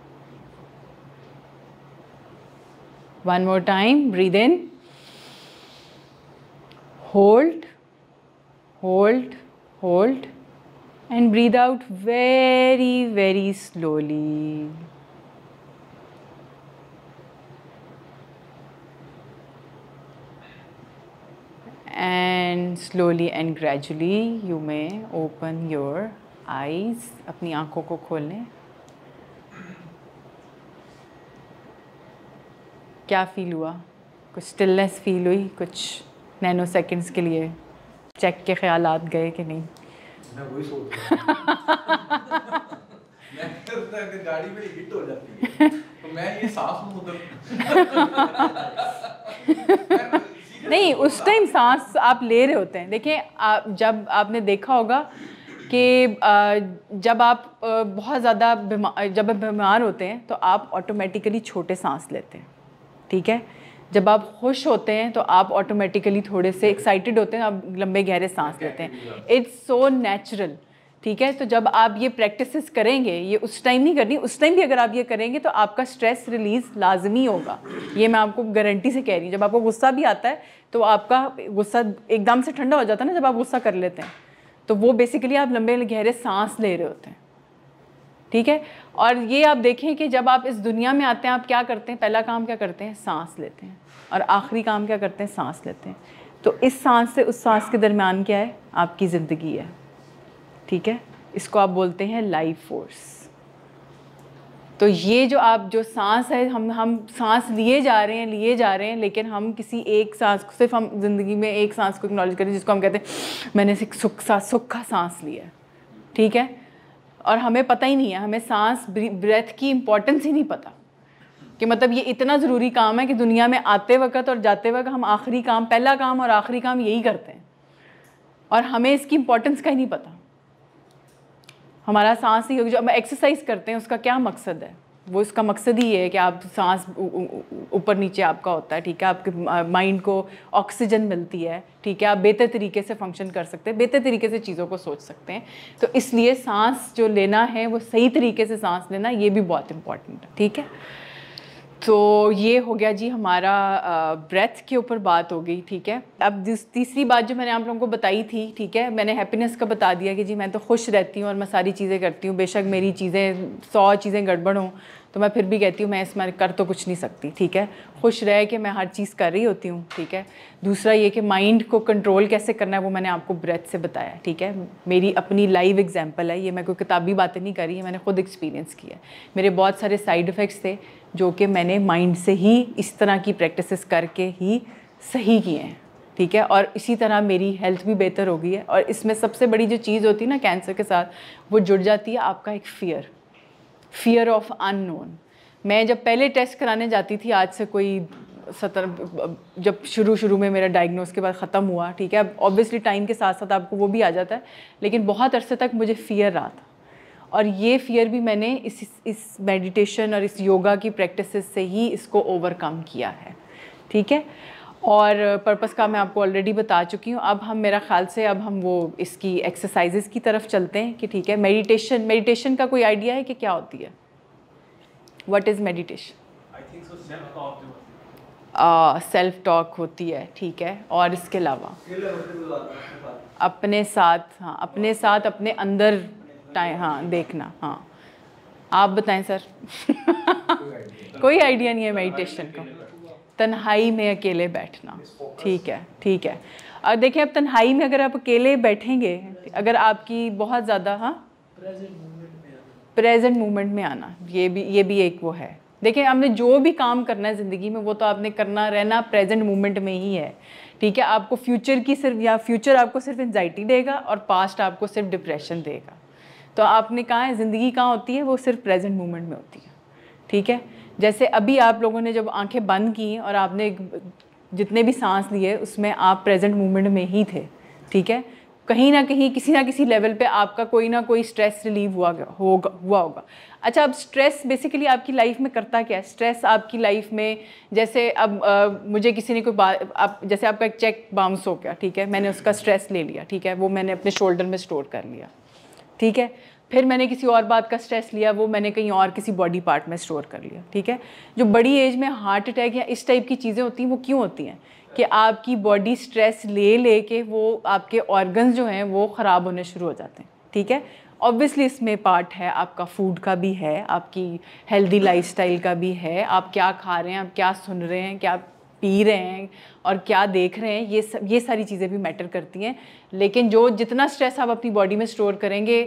One more time, breathe in, hold hold hold and breathe out very very slowly. And slowly and gradually you may open your eyes. अपनी आँखों को खोलें। क्या फील हुआ? कुछ स्टिलनेस फील हुई? कुछ नैनो सेकंड्स के लिए चेक के ख्यालात गए कि नहीं? मैं वही सोच रहा मैं गाड़ी में हिट हो जाती है तो मैं ये सांस में उधर नहीं, उस टाइम सांस आप ले रहे होते हैं। देखिए, जब आपने देखा होगा कि जब आप बहुत ज़्यादा बीमार होते हैं तो आप ऑटोमेटिकली छोटे सांस लेते हैं, ठीक है। जब आप खुश होते हैं तो आप ऑटोमेटिकली थोड़े से एक्साइटेड होते हैं, आप लंबे गहरे सांस लेते हैं। इट्स सो नेचुरल, ठीक है। तो जब आप ये प्रैक्टिसेस करेंगे, ये उस टाइम नहीं करनी, उस टाइम भी अगर आप ये करेंगे तो आपका स्ट्रेस रिलीज़ लाजमी होगा। ये मैं आपको गारंटी से कह रही हूँ। जब आपको गुस्सा भी आता है तो आपका गुस्सा एकदम से ठंडा हो जाता है ना, जब आप गुस्सा कर लेते हैं तो वो बेसिकली आप लंबे गहरे सांस ले रहे होते हैं, ठीक है। और ये आप देखें कि जब आप इस दुनिया में आते हैं आप क्या करते हैं? पहला काम क्या करते हैं? सांस लेते हैं। और आखिरी काम क्या करते हैं? सांस लेते हैं। तो इस सांस से उस सांस के दरमियान क्या है? आपकी ज़िंदगी है, ठीक है। इसको आप बोलते हैं लाइफ फोर्स। तो ये जो सांस है, हम सांस लिए जा रहे हैं, लेकिन हम किसी एक सांस को, सिर्फ हम ज़िंदगी में एक सांस को एक्नॉलेज करें जिसको हम कहते हैं मैंने सुख का सांस लिया, ठीक है। और हमें पता ही नहीं है, हमें सांस ब्रेथ की इम्पोर्टेंस ही नहीं पता कि मतलब ये इतना ज़रूरी काम है कि दुनिया में आते वक्त और जाते वक्त हम आखिरी काम, पहला काम और आखिरी काम यही करते हैं और हमें इसकी इम्पोर्टेंस का ही नहीं पता। हमारा सांस ही, जो हम एक्सरसाइज करते हैं उसका क्या मकसद है, वो इसका मकसद ही है कि आप सांस ऊपर नीचे आपका होता है, ठीक है, आपके माइंड को ऑक्सीजन मिलती है, ठीक है, आप बेहतर तरीके से फंक्शन कर सकते हैं, बेहतर तरीके से चीज़ों को सोच सकते हैं। तो इसलिए सांस जो लेना है वो सही तरीके से सांस लेना, ये भी बहुत इम्पॉर्टेंट है, ठीक है। तो ये हो गया जी हमारा ब्रेथ के ऊपर बात हो गई, ठीक है। अब तीसरी बात जो मैंने आप लोगों को बताई थी, ठीक है, मैंने हैप्पीनेस का बता दिया कि जी मैं तो खुश रहती हूँ और मैं सारी चीज़ें करती हूँ, बेशक मेरी चीज़ें 100 चीज़ें गड़बड़ हों तो मैं फिर भी कहती हूँ मैं इसमें कर तो कुछ नहीं सकती, ठीक है, खुश रह के मैं हर चीज़ कर रही होती हूँ, ठीक है। दूसरा ये कि माइंड को कंट्रोल कैसे करना है वो मैंने आपको ब्रेथ से बताया, ठीक है। मेरी अपनी लाइव एग्जांपल है ये, मैं कोई किताबी बातें नहीं कर रही है, मैंने खुद एक्सपीरियंस किया है। मेरे बहुत सारे साइड इफ़ेक्ट्स थे जो कि मैंने माइंड से ही इस तरह की प्रैक्टिसेस करके ही सही किए हैं, ठीक है। और इसी तरह मेरी हेल्थ भी बेहतर हो गई है। और इसमें सबसे बड़ी जो चीज़ होती है ना कैंसर के साथ, वो जुड़ जाती है आपका एक फियर ऑफ अननोन। मैं जब पहले टेस्ट कराने जाती थी, आज से कोई 17, जब शुरू में मेरा डायग्नोस के बाद ख़त्म हुआ, ठीक है, अब ऑब्वियसली टाइम के साथ साथ आपको वो भी आ जाता है, लेकिन बहुत अरसे तक मुझे फ़ियर रहा था। और ये फ़ियर भी मैंने इस मेडिटेशन और इस योगा की प्रैक्टिसेस से ही इसको ओवरकम किया है, ठीक है। और पर्पस का मैं आपको ऑलरेडी बता चुकी हूँ। अब हम, मेरा ख्याल से अब हम वो इसकी एक्सरसाइजेस की तरफ चलते हैं कि ठीक है, मेडिटेशन का कोई आइडिया है कि क्या होती है? What is meditation? I think so self talk self talk होती है, ठीक है। और इसके अलावा अपने साथ, हाँ, अपने साथ, अपने अंदर टाइम, हाँ, देखना, हाँ। आप बताएं सर। कोई आइडिया नहीं है मेडिटेशन का। तन्हाई में अकेले बैठना, ठीक है, ठीक है। और देखिए, अब तन्हाई में अगर आप अकेले बैठेंगे, अगर आपकी बहुत ज़्यादा, हाँ, प्रेजेंट मोमेंट में आना, ये भी एक वो है। देखिए, आपने जो भी काम करना है ज़िंदगी में वो तो आपने करना रहना प्रेजेंट मोमेंट में ही है, ठीक है। आपको फ्यूचर की सिर्फ, या फ्यूचर आपको सिर्फ एंजाइटी देगा और पास्ट आपको सिर्फ डिप्रेशन देगा। तो आपने कहा है ज़िंदगी कहाँ होती है, वो सिर्फ प्रेजेंट मोमेंट में होती है, ठीक है। जैसे अभी आप लोगों ने जब आंखें बंद की और आपने जितने भी सांस लिए उसमें आप प्रेजेंट मोमेंट में ही थे, ठीक है। कहीं ना कहीं, किसी ना किसी लेवल पे आपका कोई ना कोई स्ट्रेस रिलीव हुआ होगा। अच्छा, अब स्ट्रेस बेसिकली आपकी लाइफ में करता क्या है? स्ट्रेस आपकी लाइफ में, जैसे अब मुझे किसी ने कोई बात, जैसे आपका एक चेक बाउंस हो गया, ठीक है, मैंने उसका स्ट्रेस ले लिया, ठीक है, वो मैंने अपने शोल्डर में स्टोर कर लिया, ठीक है। फिर मैंने किसी और बात का स्ट्रेस लिया, वो मैंने कहीं और किसी बॉडी पार्ट में स्टोर कर लिया, ठीक है। जो बड़ी एज में हार्ट अटैक या इस टाइप की चीज़ें होती हैं, वो क्यों होती हैं? कि आपकी बॉडी स्ट्रेस ले के वो आपके ऑर्गन्स जो हैं वो ख़राब होने शुरू हो जाते हैं, ठीक है। ऑब्वियसली इसमें पार्ट है आपका फूड का भी है, आपकी हेल्दी लाइफस्टाइल का भी है, आप क्या खा रहे हैं, आप क्या सुन रहे हैं, क्या पी रहे हैं और क्या देख रहे हैं, ये सारी चीज़ें भी मैटर करती हैं। लेकिन जितना स्ट्रेस आप अपनी बॉडी में स्टोर करेंगे,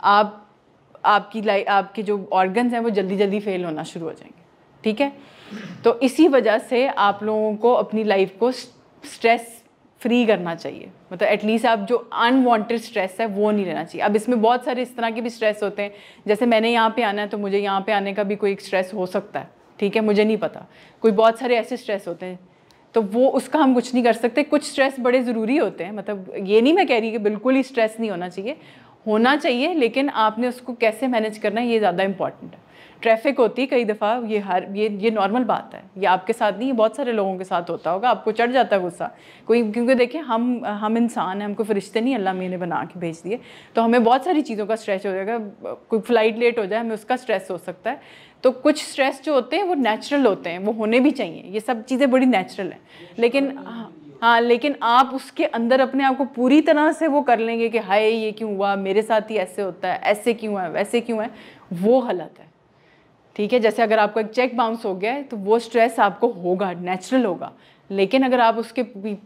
आपके जो ऑर्गन्स हैं वो जल्दी फेल होना शुरू हो जाएंगे, ठीक है। तो इसी वजह से आप लोगों को अपनी लाइफ को स्ट्रेस फ्री करना चाहिए, मतलब एटलीस्ट आप जो अनवांटेड स्ट्रेस है वो नहीं लेना चाहिए। अब इसमें बहुत सारे इस तरह के भी स्ट्रेस होते हैं, जैसे मैंने यहाँ पे आना है तो मुझे यहाँ पे आने का भी कोई एक स्ट्रेस हो सकता है, ठीक है, मुझे नहीं पता। कोई बहुत सारे ऐसे स्ट्रेस होते हैं तो वो उसका हम कुछ नहीं कर सकते। कुछ स्ट्रेस बड़े ज़रूरी होते हैं, मतलब ये नहीं मैं कह रही कि बिल्कुल ही स्ट्रेस नहीं होना चाहिए, लेकिन आपने उसको कैसे मैनेज करना है ये ज़्यादा इंपॉर्टेंट है। ट्रैफिक होती है कई दफ़ा, ये नॉर्मल बात है, ये आपके साथ नहीं, ये बहुत सारे लोगों के साथ होता होगा, आपको चढ़ जाता है गुस्सा कोई, क्योंकि देखिए हम इंसान हैं, हमको फरिश्ते नहीं अल्लाह ने बना के भेज दिए, तो हमें बहुत सारी चीज़ों का स्ट्रेस हो जाएगा। कोई फ्लाइट लेट हो जाए हमें उसका स्ट्रेस हो सकता है। तो कुछ स्ट्रेस जो होते हैं वो नेचुरल होते हैं, वो होने भी चाहिए, ये सब चीज़ें बड़ी नेचुरल हैं। लेकिन हाँ, लेकिन आप उसके अंदर अपने आप को पूरी तरह से वो कर लेंगे कि हाय ये क्यों हुआ, मेरे साथ ही ऐसे होता है, ऐसे क्यों है, वैसे क्यों है, वो गलत है, ठीक है। जैसे अगर आपका एक चेक बाउंस हो गया है तो वो स्ट्रेस आपको होगा, नेचुरल होगा, लेकिन अगर आप उसके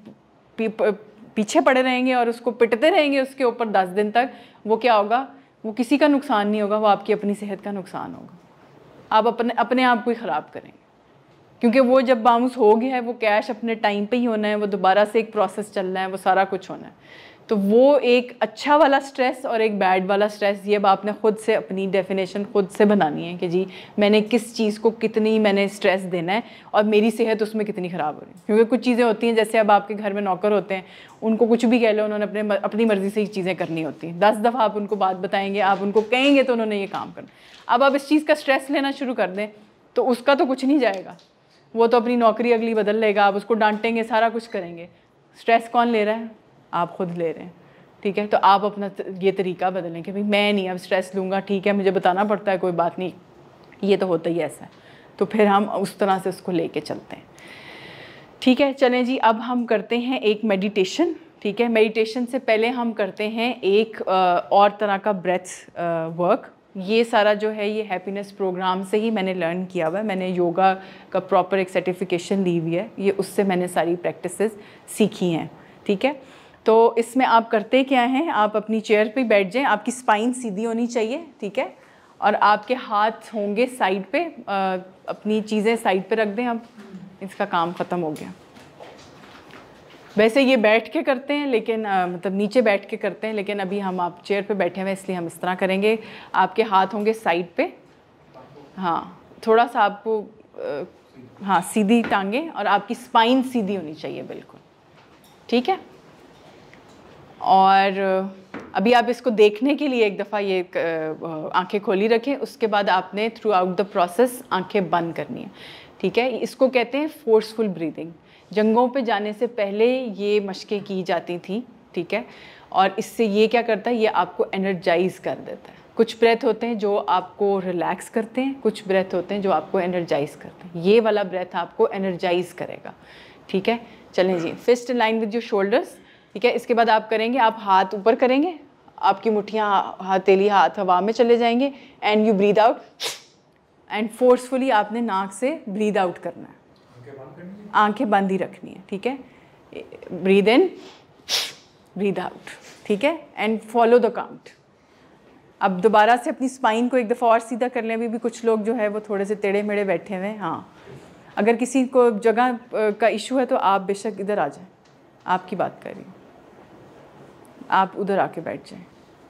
पीछे पड़े रहेंगे और उसको पिटते रहेंगे उसके ऊपर 10 दिन तक, वो क्या होगा, वो किसी का नुकसान नहीं होगा, वो आपकी अपनी सेहत का नुकसान होगा। आप अपने आप को ही ख़राब करेंगे, क्योंकि वो जब बाउंस हो गया है वो कैश अपने टाइम पे ही होना है, वो दोबारा से एक प्रोसेस चलना है, वो सारा कुछ होना है। तो वो एक अच्छा वाला स्ट्रेस और एक बैड वाला स्ट्रेस, ये अब आपने ख़ुद से अपनी डेफिनेशन खुद से बनानी है कि जी मैंने किस चीज़ को कितनी मैंने स्ट्रेस देना है और मेरी सेहत उसमें कितनी ख़राब हो रही है। क्योंकि कुछ चीज़ें होती हैं, जैसे अब आपके घर में नौकर होते हैं, उनको कुछ भी कह लो, उन्होंने अपनी मर्ज़ी से ही चीज़ें करनी होती हैं। 10 दफ़ा आप उनको बात बताएंगे, आप उनको कहेंगे तो उन्होंने ये काम करना। अब आप इस चीज़ का स्ट्रेस लेना शुरू कर दें तो उसका तो कुछ नहीं जाएगा, वो तो अपनी नौकरी अगली बदल लेगा, आप उसको डांटेंगे, सारा कुछ करेंगे। स्ट्रेस कौन ले रहा है? आप खुद ले रहे हैं, ठीक है। तो आप अपना ये तरीका बदलें कि भाई मैं नहीं अब स्ट्रेस लूँगा, ठीक है मुझे बताना पड़ता है, कोई बात नहीं, ये तो होता ही ऐसा है। तो फिर हम उस तरह से उसको लेके चलते हैं, ठीक है। चलें जी, अब हम करते हैं एक मेडिटेशन, ठीक है। मेडिटेशन से पहले हम करते हैं एक और तरह का ब्रेथ वर्क। ये सारा जो है ये हैप्पीनेस प्रोग्राम से ही मैंने लर्न किया हुआ है। मैंने योगा का प्रॉपर एक सर्टिफिकेशन ली हुई है, ये उससे मैंने सारी प्रैक्टिसेस सीखी हैं, ठीक है। तो इसमें आप करते क्या हैं, आप अपनी चेयर पे बैठ जाएं, आपकी स्पाइन सीधी होनी चाहिए, ठीक है, और आपके हाथ होंगे साइड पे, अपनी चीज़ें साइड पे रख दें। अब इसका काम ख़त्म हो गया। वैसे ये बैठ के करते हैं, लेकिन मतलब नीचे बैठ के करते हैं, लेकिन अभी हम आप चेयर पे बैठे हुए हैं इसलिए हम इस तरह करेंगे। आपके हाथ होंगे साइड पे, हाँ थोड़ा सा आपको हाँ सीधी टांगें, और आपकी स्पाइन सीधी होनी चाहिए बिल्कुल, ठीक है। और अभी आप इसको देखने के लिए एक दफ़ा ये आंखें खोली रखें, उसके बाद आपने थ्रू आउट द प्रोसेस आंखें बंद करनी है, ठीक है। इसको कहते हैं फोर्सफुल ब्रीदिंग। जंगों पे जाने से पहले ये मशक़ें की जाती थी, ठीक है, और इससे ये क्या करता है, ये आपको एनर्जाइज़ कर देता है। कुछ ब्रेथ होते हैं जो आपको रिलैक्स करते हैं, कुछ ब्रेथ होते हैं जो आपको एनर्जाइज़ करते हैं। ये वाला ब्रेथ आपको एनर्जाइज़ करेगा, ठीक है। चलें जी, fist in line with your shoulders, ठीक है। इसके बाद आप करेंगे, आप हाथ ऊपर करेंगे, आपकी मुट्ठियाँ हथेली हाथ हवा में चले जाएंगे, and you breathe out, and forcefully आपने नाक से ब्रीद आउट करना है, आंखें बंद ही रखनी है, ठीक है। ब्रीद इन, ब्रीद आउट, ठीक है, एंड फॉलो द काउंट। अब दोबारा से अपनी स्पाइन को एक दफ़ा और सीधा कर लें। अभी भी कुछ लोग जो है वो थोड़े से टेढ़े मेढ़े बैठे हुए हैं, हाँ। अगर किसी को जगह का इशू है तो आप बेशक इधर आ जाएं, आपकी बात कर रही हूँ, आप उधर आके बैठ जाएं।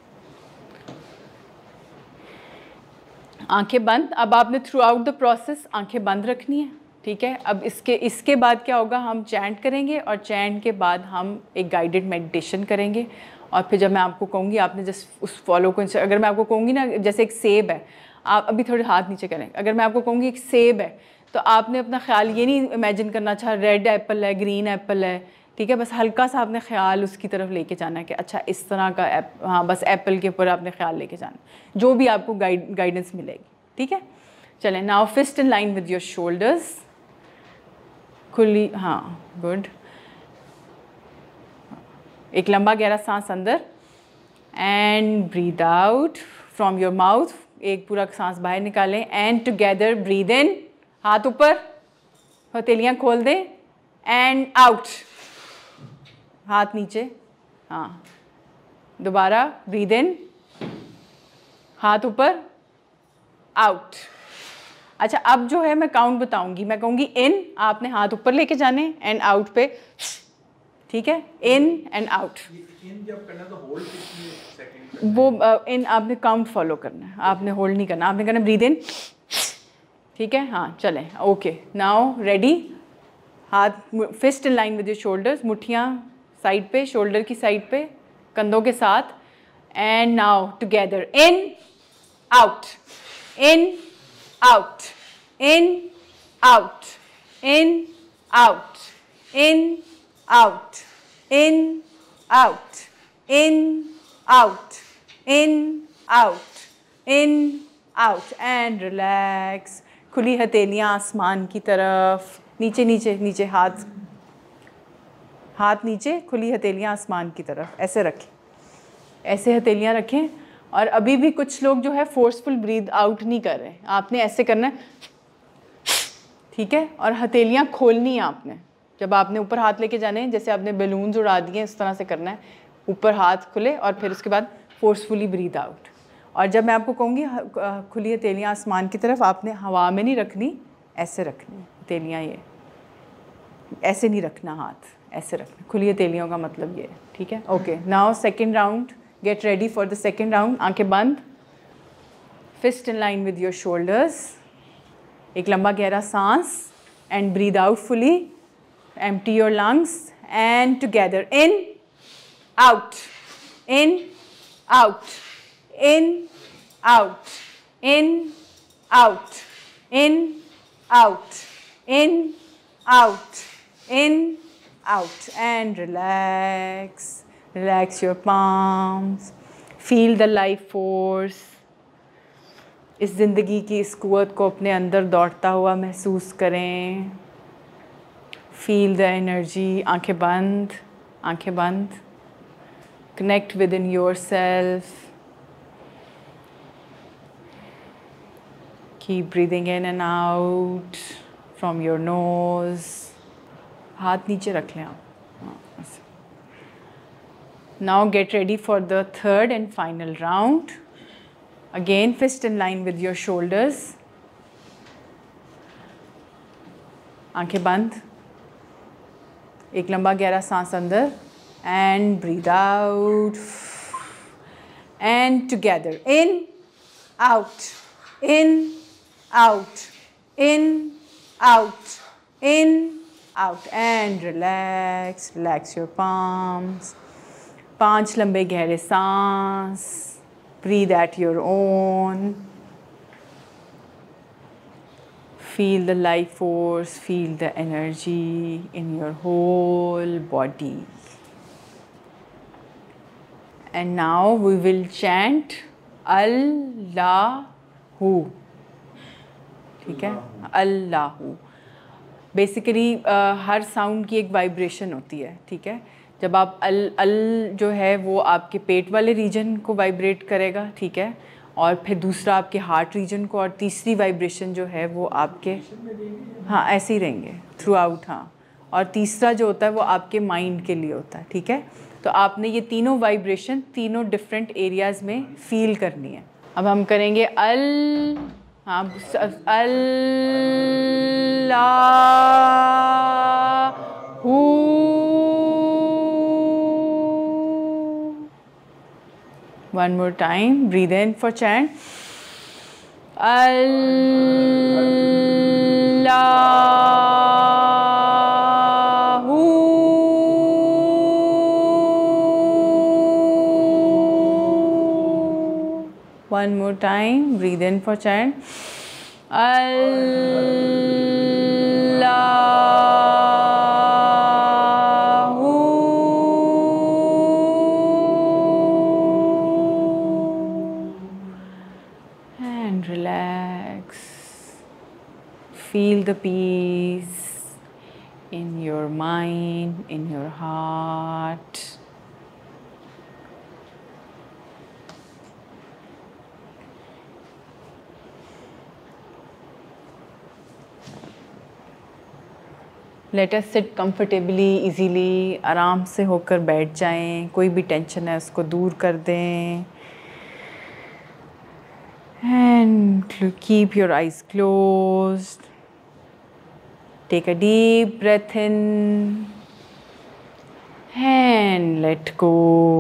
आंखें बंद। अब आपने थ्रू आउट द प्रोसेस आंखें बंद रखनी है, ठीक है। अब इसके बाद क्या होगा, हम चैंट करेंगे, और चैंट के बाद हम एक गाइडेड मेडिटेशन करेंगे। और फिर जब मैं आपको कहूँगी आपने जस्ट उस फॉलो को, अगर मैं आपको कहूँगी ना जैसे एक सेब है, आप अभी थोड़े हाथ नीचे करें, अगर मैं आपको कहूँगी एक सेब है तो आपने अपना ख्याल ये नहीं इमेजिन करना अच्छा रेड एप्पल है, ग्रीन एप्पल है, ठीक है। बस हल्का सा आपने ख्याल उसकी तरफ लेके जाना है कि अच्छा इस तरह का हाँ बस एप्पल के ऊपर आपने ख्याल लेके जाना, जो भी आपको गाइडेंस मिलेगी, ठीक है। चलें, now fist in line with your shoulders, खुली, हाँ गुड। एक लंबा गहरा सांस अंदर, and breathe out from your mouth, एक पूरा सांस बाहर निकालें, एंड टुगेदर ब्रीद इन, हाथ ऊपर, हथेलियाँ खोल दें, एंड आउट, हाथ नीचे, हाँ दोबारा ब्रीद इन, हाथ ऊपर, आउट। अच्छा, अब जो है मैं काउंट बताऊंगी, मैं कहूँगी इन, आपने हाथ ऊपर लेके जाने, एंड आउट पे, ठीक है, इन एंड आउट। इन जब करना तो होल्ड कितने सेकंड? वो इन आपने काउंट फॉलो करना है, आपने होल्ड नहीं करना, आपने करना ब्रीद इन, ठीक है, हाँ चलें, ओके। नाउ रेडी, हाथ fist in line with your shoulders, मुट्ठियाँ साइड पे, शोल्डर की साइड पे, कंधों के साथ, and now together in, out, in, out, in, out, in, out, in, out, in, out, in, out, in, out, in, out, and relax. खुली हथेलियाँ आसमान की तरफ, नीचे नीचे नीचे, हाथ हाथ नीचे, खुली हथेलियाँ आसमान की तरफ, ऐसे रखें, ऐसे हथेलियाँ रखें। और अभी भी कुछ लोग जो है फोर्सफुल ब्रीद आउट नहीं कर रहे, आपने ऐसे करना है, ठीक है, और हथेलियाँ खोलनी है आपने। जब आपने ऊपर हाथ लेके जाने हैं, जैसे आपने बैलून्स उड़ा दिए, इस तरह से करना है, ऊपर हाथ खुले, और फिर उसके बाद फोर्सफुली ब्रीद आउट। और जब मैं आपको कहूँगी खुली हथेलियाँ आसमान की तरफ, आपने हवा में नहीं रखनी, ऐसे रखनी हथेलियाँ, ये ऐसे नहीं रखना हाथ, ऐसे रखना, खुली हथेलियों का मतलब ये है, ठीक है। Okay, now second round, get ready for the second round. आंखें बंद, fist in line with your shoulders, एक लंबा गहरा सांस and breathe out fully, empty your lungs and together, in out, in out, in out, in out, in out, in, out, in, out, and relax. Relax your palms. Feel the life force. इस ज़िंदगी की इस कुव्वत को अपने अंदर दौड़ता हुआ महसूस करें। Feel the energy. आंखें बंद, आंखें बंद. Connect within yourself. Keep breathing in and out from your nose. हाथ नीचे रख लें आप। Now get ready for the third and final round. Again, fist in line with your shoulders. आंखें बंद, एक लंबा गहरा सांस अंदर and breathe out and together, in, out, in, out, in, out, in, out, and relax. Relax your palms. 5 लंबे गहरे सांस, breathe at your own. Feel the life force, feel the energy in your whole body. And now we will chant Allahu. ठीक है, Allahu. Basically हर sound की एक vibration होती है, ठीक है। जब आप अल जो है वो आपके पेट वाले रीजन को वाइब्रेट करेगा, ठीक है, और फिर दूसरा आपके हार्ट रीजन को, और तीसरी वाइब्रेशन जो है वो आपके, हाँ ऐसे ही रहेंगे थ्रू आउट, हाँ। और तीसरा जो होता है वो आपके माइंड के लिए होता है, ठीक है। तो आपने ये तीनों वाइब्रेशन तीनों डिफरेंट एरियाज़ में फील करनी है। अब हम करेंगे हाँ, अल्लाहू। One more time, breathe in for chant. Allahu. One more time, breathe in for chant. Allahu. And relax. Feel the peace in your mind, in your heart. Let us sit comfortably, easily, आराम से होकर बैठ जाएं। कोई भी tension है उसको दूर कर दें। And keep your eyes closed. Take a deep breath in and let go.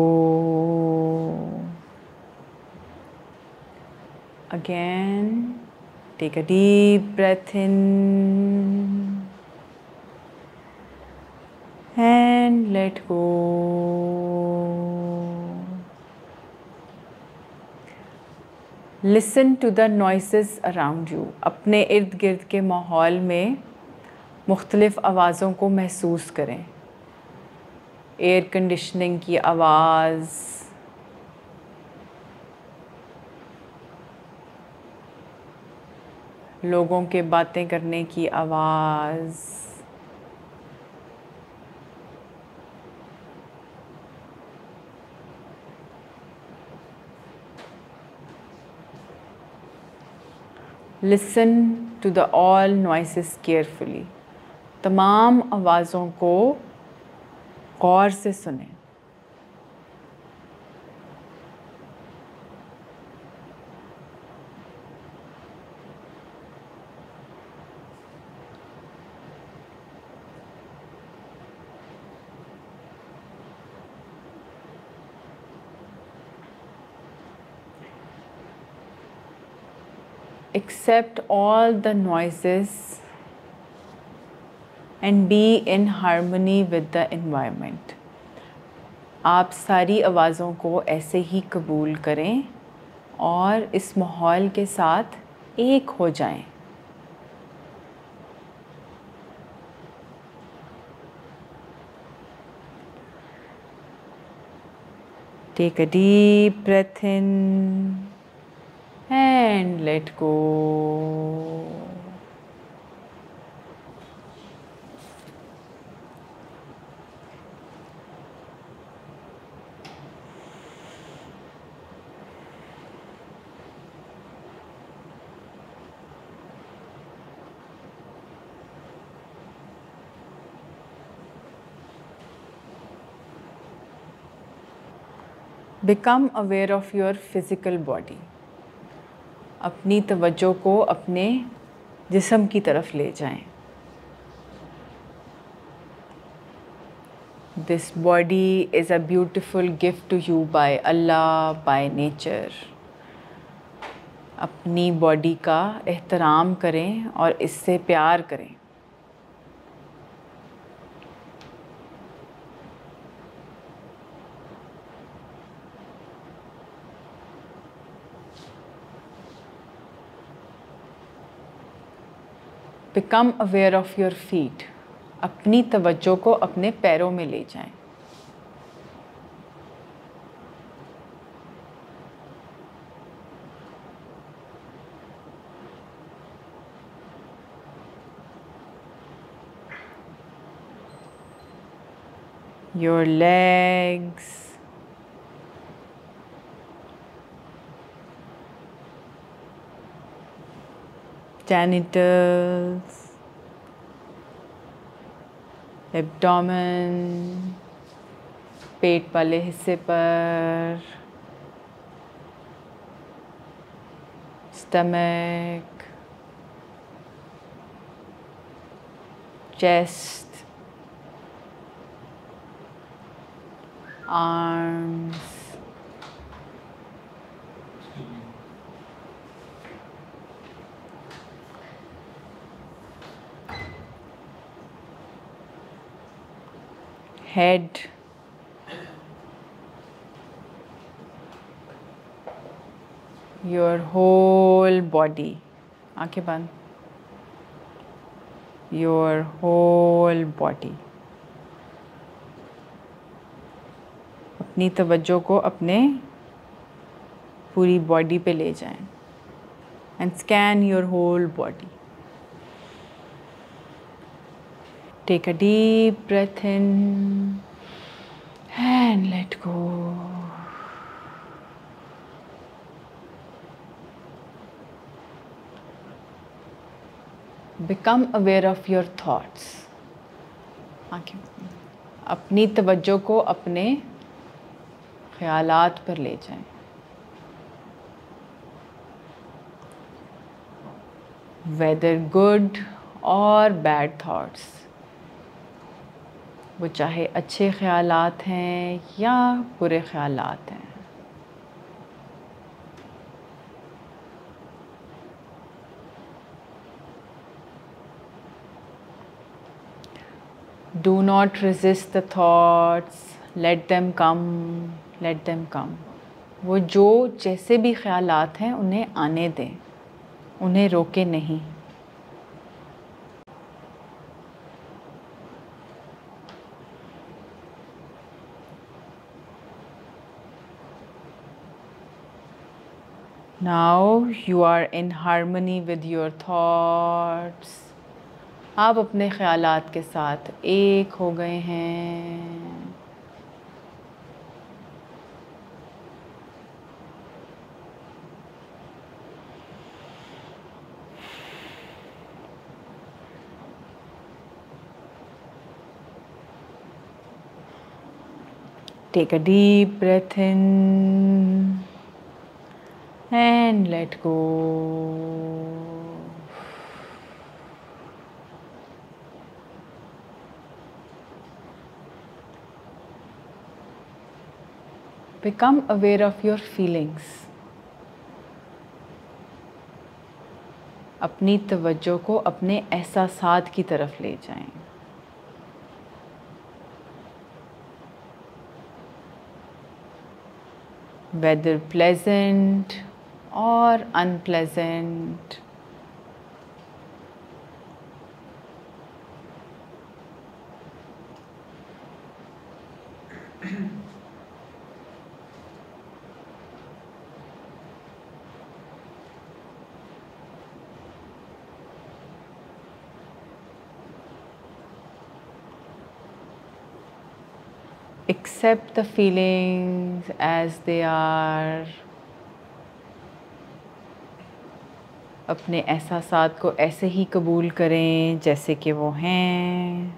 Again, take a deep breath in and let go. Listen to the noises around you. अपने इर्द गिर्द के माहौल में मुख्तलिफ़ आवाज़ों को महसूस करें। एयर कंडीशनिंग की आवाज़, लोगों के बातें करने की आवाज़, listen to the all noises carefully. तमाम आवाज़ों को गौर से सुनें। accept all the noises and be in harmony with the environment. आप सारी आवाज़ों को ऐसे ही कबूल करें और इस माहौल के साथ एक हो जाएं। Take a deep breath in and let go. Become aware of your physical body. अपनी तवज्जो को अपने जिस्म की तरफ ले जाएं। This body is a beautiful gift to you by Allah, by nature. अपनी बॉडी का एहतराम करें और इससे प्यार करें। Become aware of your feet. अपनी तवज्जो को अपने पैरों में ले जाएं। Your legs, genitals, abdomen, पेट वाले हिस्से पर, stomach, chest, arms, head, your whole body. आंखें बंद. Your whole body. अपनी तवज्जो को अपने पूरी बॉडी पे ले जाएं and scan your whole body. Take a deep breath in and let go. Become aware of your thoughts. अपनी तवज्जो को अपने ख्यालात पर ले जाएं। Whether good or bad thoughts, वो चाहे अच्छे ख्यालात हैं या बुरे ख्यालात हैं। Do not resist the thoughts, let them come, let them come. वो जो जैसे भी ख्यालात हैं उन्हें आने दें, उन्हें रोके नहीं। Now you are in harmony with your thoughts. आप अपने ख्यालात के साथ एक हो गए हैं। Take a deep breath in and let go. Become aware of your feelings. अपनी तवज्जो को अपने एहसासात की तरफ ले जाएं। Whether pleasant or unpleasant, accept the feelings as they are। अपने एहसासात को ऐसे ही कबूल करें जैसे कि वो हैं।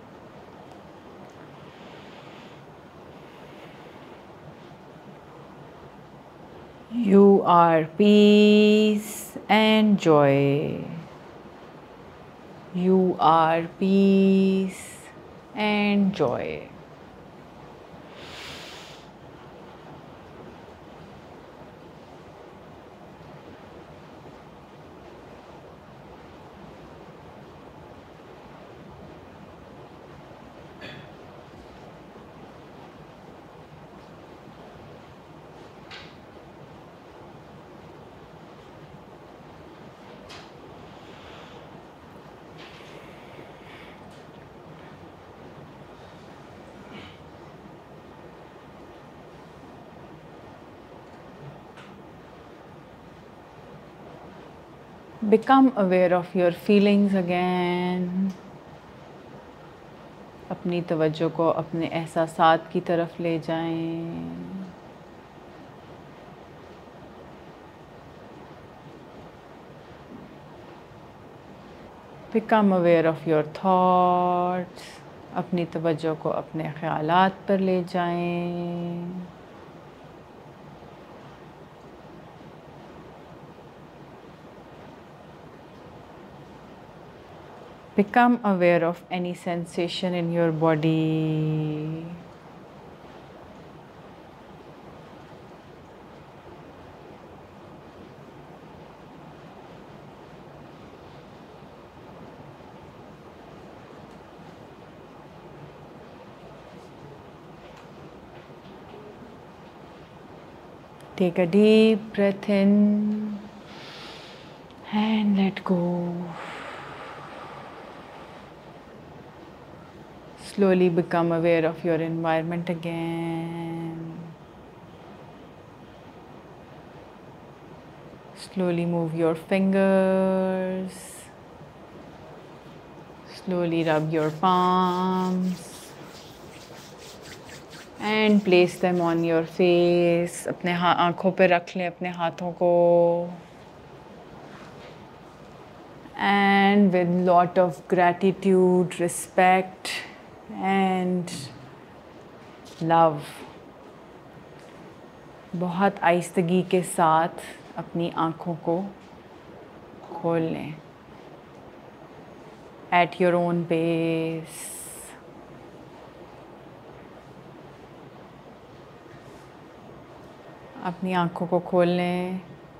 You are peace and joy। You are peace and joy। Become aware of your feelings again। अपनी तवज्जो को अपने एहसासात की तरफ ले जाएं। Become aware of your thoughts। अपनी तवज्जो को अपने ख्यालात पर ले जाएं। Become aware of any sensation in your body। Take a deep breath in and let go। Slowly become aware of your environment again। Slowly move your fingers। Slowly rub your palms and place them on your face। अपने आँखों पे रख लें अपने हाथों को। And with lot of gratitude, respect and love, बहुत आहिस्तगी के साथ अपनी आँखों को खोल लें at your own pace। अपनी आँखों को खोल लें।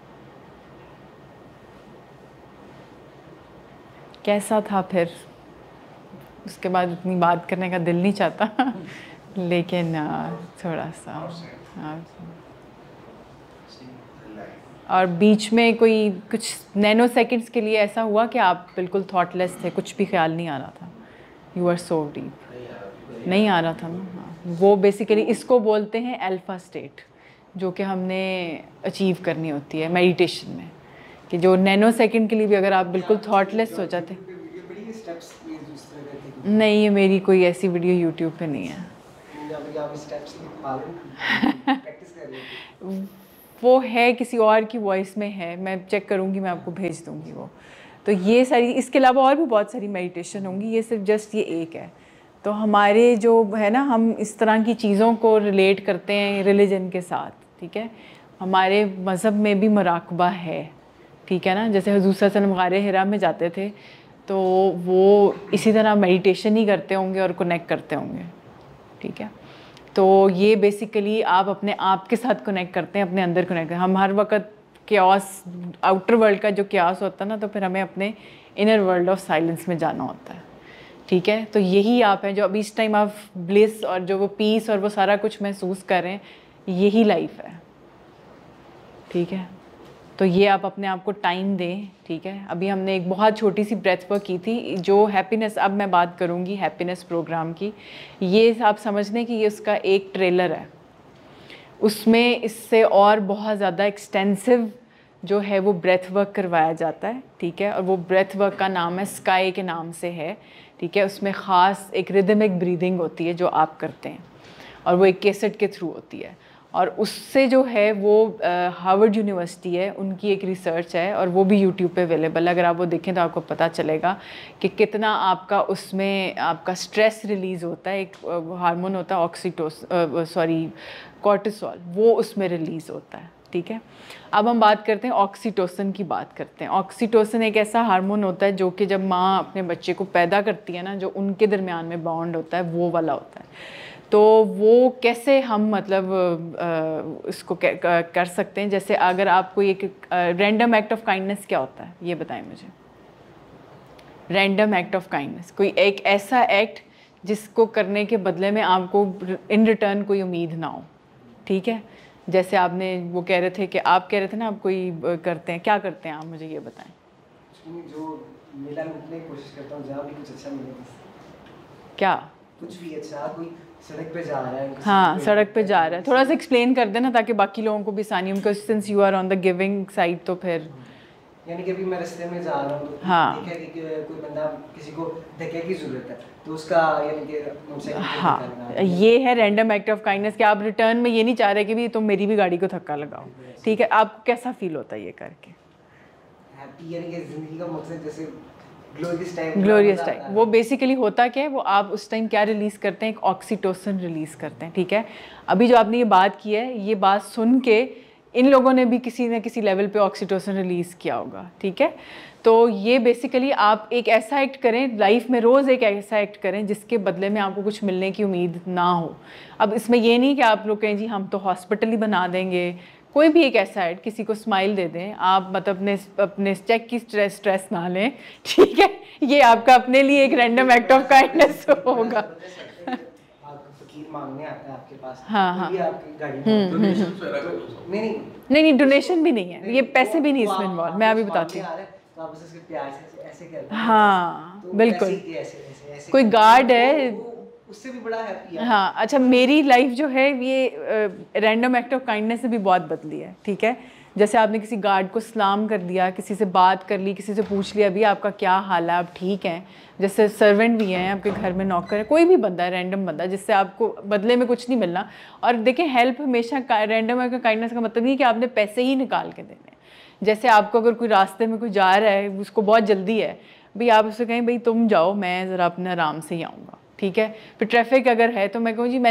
कैसा था फिर? उसके बाद इतनी बात करने का दिल नहीं चाहता लेकिन थोड़ा सा और बीच में कोई कुछ नैनो सेकंड्स के लिए ऐसा हुआ कि आप बिल्कुल थॉटलेस थे, कुछ भी ख्याल नहीं आ रहा था? You are so deep. नहीं आ रहा था ना? हाँ। वो बेसिकली इसको बोलते हैं अल्फा स्टेट, जो कि हमने अचीव करनी होती है मेडिटेशन में, कि जो नैनो सेकंड के लिए भी अगर आप बिल्कुल थॉटलेस हो जाते। नहीं, ये मेरी कोई ऐसी वीडियो यूट्यूब पे नहीं है। वो है किसी और की वॉइस में है, मैं चेक करूँगी, मैं आपको भेज दूँगी वो। तो ये सारी, इसके अलावा और भी बहुत सारी मेडिटेशन होंगी, ये सिर्फ जस्ट ये एक है। तो हमारे जो है ना, हम इस तरह की चीज़ों को रिलेट करते हैं रिलीजन के साथ, ठीक है। हमारे मज़हब में भी मुराकबा है, ठीक है ना। जैसे हुज़ूर सल्लल्लाहु अलैहि वसल्लम गारे हिरा में जाते थे तो वो इसी तरह मेडिटेशन ही करते होंगे और कनेक्ट करते होंगे, ठीक है। तो ये बेसिकली आप अपने आप के साथ कनेक्ट करते हैं, अपने अंदर कनेक्ट करते हैं। हम हर वक्त क्यास, आउटर वर्ल्ड का जो क्यास होता है ना, तो फिर हमें अपने इनर वर्ल्ड ऑफ साइलेंस में जाना होता है, ठीक है। तो यही आप हैं जो अभी इस टाइम आप ब्लिस और जो वो पीस और वो सारा कुछ महसूस कर रहे हैं, यही लाइफ है, ठीक है। तो ये आप अपने आप को टाइम दें, ठीक है। अभी हमने एक बहुत छोटी सी ब्रेथ वर्क की थी जो हैप्पीनेस, अब मैं बात करूँगी हैप्पीनेस प्रोग्राम की। ये आप समझ लें कि ये उसका एक ट्रेलर है, उसमें इससे और बहुत ज़्यादा एक्सटेंसिव जो है वो ब्रेथ वर्क करवाया जाता है, ठीक है। और वो ब्रेथ वर्क का नाम है स्काई के नाम से है, ठीक है। उसमें ख़ास एक रिदमिक ब्रीदिंग होती है जो आप करते हैं, और वो एक कैसेट के थ्रू होती है। और उससे जो है वो हार्वर्ड यूनिवर्सिटी है, उनकी एक रिसर्च है, और वो भी यूट्यूब पे अवेलेबल है। अगर आप वो देखें तो आपको पता चलेगा कि कितना आपका उसमें आपका स्ट्रेस रिलीज़ होता है। एक हार्मोन होता है कॉर्टिसोल, वो उसमें रिलीज़ होता है, ठीक है। अब हम बात करते हैं ऑक्सीटोसिन की बात करते हैं। ऑक्सीटोसिन एक ऐसा हार्मोन होता है जो कि जब माँ अपने बच्चे को पैदा करती है ना, जो उनके दरमियान में बॉन्ड होता है, वो वाला होता है। तो वो कैसे हम मतलब इसको कर सकते हैं, जैसे अगर आपको एक रैंडम एक्ट ऑफ काइंडनेस क्या होता है ये बताएं मुझे। रैंडम एक्ट ऑफ काइंडनेस कोई एक ऐसा एक्ट जिसको करने के बदले में आपको इन रिटर्न कोई उम्मीद ना हो, ठीक है। जैसे आपने वो कह रहे थे कि आप कह रहे थे ना आप कोई करते हैं, क्या करते हैं आप, मुझे ये बताएं। जो मेला मिलने की कोशिश करता हूँ, जहाँ भी कुछ अच्छा मिले, क्या कुछ भी अच्छा, कोई सड़क पे जा रहा है, हाँ सड़क पे जा रहा है, थोड़ा सा एक्सप्लेन कर देना ताकि बाकी लोगों को भी आसानी हो, because since you are on the giving side, तो फिर यानी कि अभी मैं रास्ते में जा रहा हूँ तो हाँ, देखा कि कोई बंदा, किसी को धक्के की जरूरत है, तो उसका यानी कि मोटरसाइकिल हाँ, ये है रैंडम एक्ट ऑफ काइंडनेस कि आप रिटर्न में ये नहीं चाह रहे कि भी तुम मेरी भी गाड़ी को धक्का लगाओ, ठीक है। आपको कैसा फील होता है ये करके? हैप्पी, यानी कि जिंदगी का मकसद जैसे ग्लोरियस टाइप। वो बेसिकली होता क्या है, वो आप उस टाइम क्या रिलीज़ करते हैं, एक ऑक्सीटोसिन रिलीज़ करते हैं, ठीक है। अभी जो आपने ये बात की है, ये बात सुन के इन लोगों ने भी किसी न किसी लेवल पे ऑक्सीटोसिन रिलीज़ किया होगा, ठीक है। तो ये बेसिकली आप एक ऐसा एक्ट करें लाइफ में, रोज़ एक ऐसा एक्ट करें जिसके बदले में आपको कुछ मिलने की उम्मीद ना हो। अब इसमें ये नहीं कि आप लोग कहें जी हम तो हॉस्पिटल ही बना देंगे, कोई भी एक ऐसा एक्ट, किसी को स्माइल दे दें आप, मतलब अपने चेक की स्ट्रेस ना लें, ठीक है। ये आपका अपने लिए एक रैंडम एक्ट ऑफ काइंडनेस होगा। मांगने आता है आपके पास, हाँ हाँ, आपकी गाड़ी नहीं डोनेशन भी नहीं है, ये पैसे भी नहीं इसमें इन्वॉल्व, मैं अभी बताती हूँ। हाँ बिल्कुल, कोई गार्ड है उससे भी बड़ा हैप्पी है। हाँ अच्छा, मेरी लाइफ जो है ये रैंडम एक्ट ऑफ काइंडनेस से भी बहुत बदली है, ठीक है। जैसे आपने किसी गार्ड को सलाम कर दिया, किसी से बात कर ली, किसी से पूछ लिया अभी आपका क्या हाल है, आप ठीक हैं। जैसे सर्वेंट भी हैं आपके घर में, नौकर है, कोई भी बंदा है रैंडम बंदा जिससे आपको बदले में कुछ नहीं मिलना। और देखें हेल्प हमेशा रैंडम एक्ट ऑफ काइंडनेस का मतलब नहीं कि आपने पैसे ही निकाल के देने। जैसे आपको अगर कोई रास्ते में कोई जा रहा है, उसको बहुत जल्दी है, भाई आप उससे कहें भाई तुम जाओ, मैं ज़रा अपने आराम से ही आऊँगा, ठीक है। फिर ट्रैफिक अगर है तो मैं कहूँ जी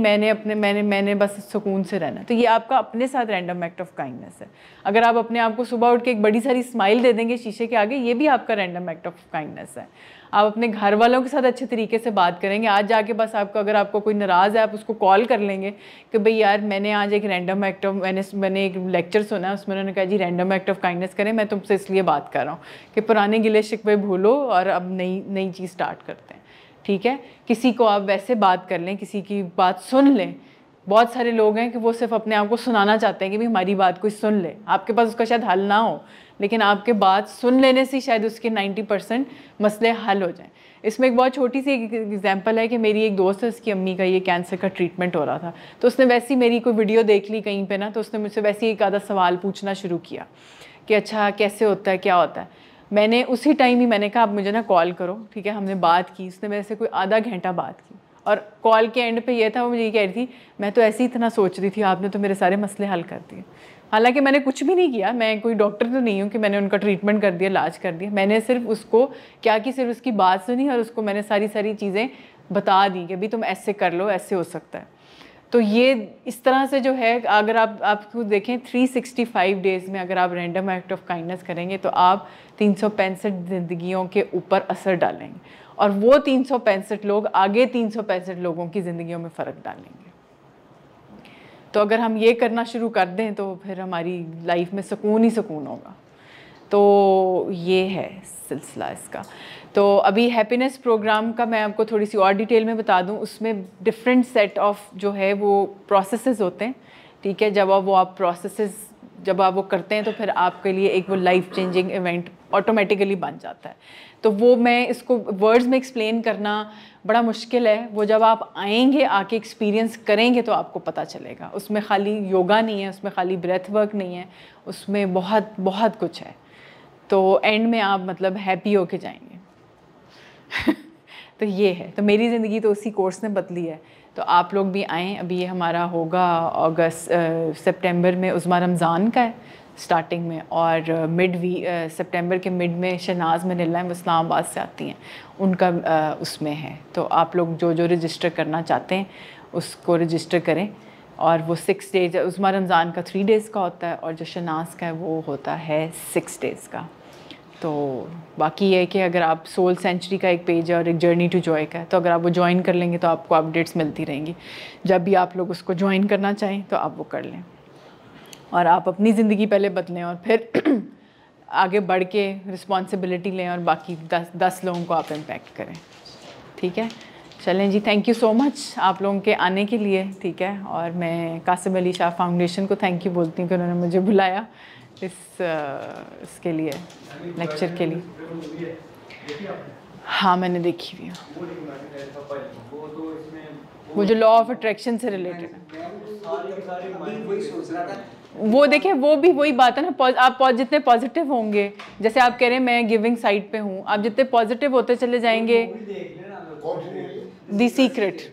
मैंने बस सुकून से रहना। तो ये आपका अपने साथ रैंडम एक्ट ऑफ काइंडनेस है। अगर आप अपने आप को सुबह उठ के एक बड़ी सारी स्माइल दे देंगे शीशे के आगे, ये भी आपका रैंडम एक्ट ऑफ काइंडनेस है। आप अपने घर वालों के साथ अच्छे तरीके से बात करेंगे। आज जाके बस आपको, अगर आपको कोई नाराज़ है, आप उसको कॉल कर लेंगे कि भाई यार मैंने आज एक रैंडम एक्ट ऑफ, मैंने एक लेक्चर सुना है, उसमें उन्होंने कहा जी रैंडम एक्ट ऑफ काइंडनेस करें, मैं तुमसे इसलिए बात कर रहा हूँ कि पुराने गिले शिकवे भूलो और अब नई चीज़ स्टार्ट करते हैं, ठीक है। किसी को आप वैसे बात कर लें, किसी की बात सुन लें। बहुत सारे लोग हैं कि वो सिर्फ अपने आप को सुनाना चाहते हैं कि भाई हमारी बात कोई सुन ले, आपके पास उसका शायद हल ना हो, लेकिन आपके बात सुन लेने से शायद उसके 90% मसले हल हो जाएं। इसमें एक बहुत छोटी सी एग्जांपल है कि मेरी एक दोस्त है, उसकी अम्मी का ये कैंसर का ट्रीटमेंट हो रहा था, तो उसने वैसी मेरी कोई वीडियो देख ली कहीं पे ना, तो उसने मुझसे वैसे ही एक आधा सवाल पूछना शुरू किया कि अच्छा कैसे होता है, क्या होता है। मैंने उसी टाइम ही मैंने कहा आप मुझे ना कॉल करो, ठीक है। हमने बात की, उसने मेरे से कोई आधा घंटा बात की, और कॉल के एंड पे ये था, वो मुझे ये कह रही थी मैं तो ऐसे ही इतना सोच रही थी, आपने तो मेरे सारे मसले हल कर दिए। हालांकि मैंने कुछ भी नहीं किया, मैं कोई डॉक्टर तो नहीं हूँ कि मैंने उनका ट्रीटमेंट कर दिया, इलाज कर दिया। मैंने सिर्फ उसको क्या कि सिर्फ उसकी बात सुनी और उसको मैंने सारी चीज़ें बता दी कि भाई तुम ऐसे कर लो, ऐसे हो सकता है। तो ये इस तरह से जो है, अगर आपको देखें 365 डेज़ में अगर आप रैंडम एक्ट ऑफ काइंडनेस करेंगे तो आप 365 ज़िंदगियों के ऊपर असर डालेंगे, और वो 365 लोग आगे 365 लोगों की ज़िंदगियों में फ़र्क डालेंगे। तो अगर हम ये करना शुरू कर दें तो फिर हमारी लाइफ में सुकून ही सुकून होगा। तो ये है सिलसिला इसका। तो अभी हैप्पीनेस प्रोग्राम का मैं आपको थोड़ी सी और डिटेल में बता दूं। उसमें डिफरेंट सेट ऑफ जो है वो प्रोसेसेस होते हैं, ठीक है। जब आप प्रोसेसेस जब आप वो करते हैं तो फिर आपके लिए एक वो लाइफ चेंजिंग इवेंट ऑटोमेटिकली बन जाता है। तो वो मैं इसको वर्ड्स में एक्सप्लेन करना बड़ा मुश्किल है। वो जब आप आएंगे, आके एक्सपीरियंस करेंगे तो आपको पता चलेगा। उसमें खाली योगा नहीं है, उसमें खाली ब्रेथ वर्क नहीं है, उसमें बहुत बहुत कुछ है। तो एंड में आप मतलब हैप्पी होके जाएंगे। तो ये है। तो मेरी ज़िंदगी तो उसी कोर्स ने बदली है। तो आप लोग भी आएँ। अभी ये हमारा होगा सितंबर में उज़्मा रमज़ान का है स्टार्टिंग में, और सितंबर के मिड में शहनाज मनिल्ला वो इस्लामाबाद से आती हैं, उनका उसमें है। तो आप लोग जो जो रजिस्टर करना चाहते हैं उसको रजिस्टर करें। और वो 6 डेज़, उज़्मा रमज़ान का 3 डेज़ का होता है, और जो शहनाज का है वो होता है 6 डेज़ का। तो बाकी ये है कि अगर आप सोल सेंचुरी का एक पेज है और एक जर्नी टू जॉय का है, तो अगर आप वो ज्वाइन कर लेंगे तो आपको अपडेट्स मिलती रहेंगी। जब भी आप लोग उसको ज्वाइन करना चाहें तो आप वो कर लें, और आप अपनी ज़िंदगी पहले बदलें और फिर आगे बढ़ के रिस्पॉन्सिबिलिटी लें और बाकी 10 लोगों को आप इम्पैक्ट करें। ठीक है, चलें जी। थैंक यू सो मच आप लोगों के आने के लिए, ठीक है। और मैं कासिम अली शाह फाउंडेशन को थैंक यू बोलती हूँ कि उन्होंने मुझे बुलाया इसके लिए, लेक्चर के लिए। हाँ, मैंने देखी हुई है। वो जो लॉ ऑफ अट्रैक्शन से रिलेटेड है, वो देखें, वो भी वही बात है ना। आप जितने पॉजिटिव होंगे, जैसे आप कह रहे हैं मैं गिविंग साइड पे हूँ, आप जितने पॉजिटिव होते चले जाएंगे। The secret,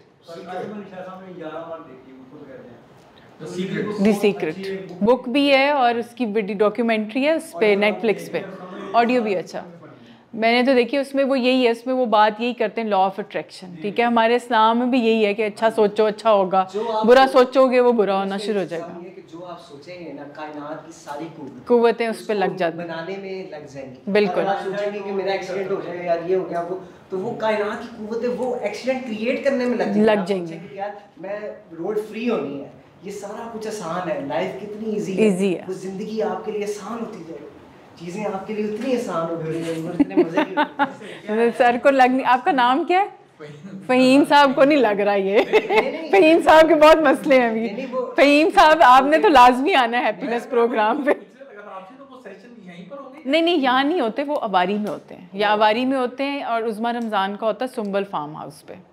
the secret book भी है और उसकी डॉक्यूमेंट्री है उस पर, नेटफ्लिक्स पे, ऑडियो भी अच्छा मैंने तो देखी। उसमें वो यही है, उसमें वो बात यही करते हैं, लॉ ऑफ अट्रैक्शन, ठीक है। हमारे इस्लाम में भी यही है कि अच्छा सोचो अच्छा होगा, बुरा सोचोगे वो बुरा होना शुरू हो जाएगा। जो आप सोचेंगे ना, कायनात की सारी कुव्वतें उस पर लग जाती, बनाने में लग जाएंगी। बिल्कुल। आप सोचेंगे कि मेरा एक्सीडेंट हो जाएगा यार, ये हो गया, वो तो वो कायनात की कुव्वतें वो एक्सीडेंट क्रिएट करने में लग जाएंगी। यार मैं रोड फ्री होनी है, ये सारा कुछ आसान है, लाइफ कितनी इजी है, वो जिंदगी आपके लिए आसान होती जाएगी, चीजें आपके लिए उतनी आसान हो गई हैं, इतने मजे की। सर को लग नहीं, आपका नाम क्या है? फ़हीम साहब को नहीं लग रहा ये। फ़हीम साहब के बहुत मसले हैं अभी। फ़हीम साहब आपने तो लाजमी आना है हैप्पीनेस प्रोग्राम पे। नहीं, यहाँ नहीं होते, वो अवारी में होते हैं, या अवारी में होते हैं, और उज़्मा रमज़ान का होता है सुंबल फार्म हाउस पे।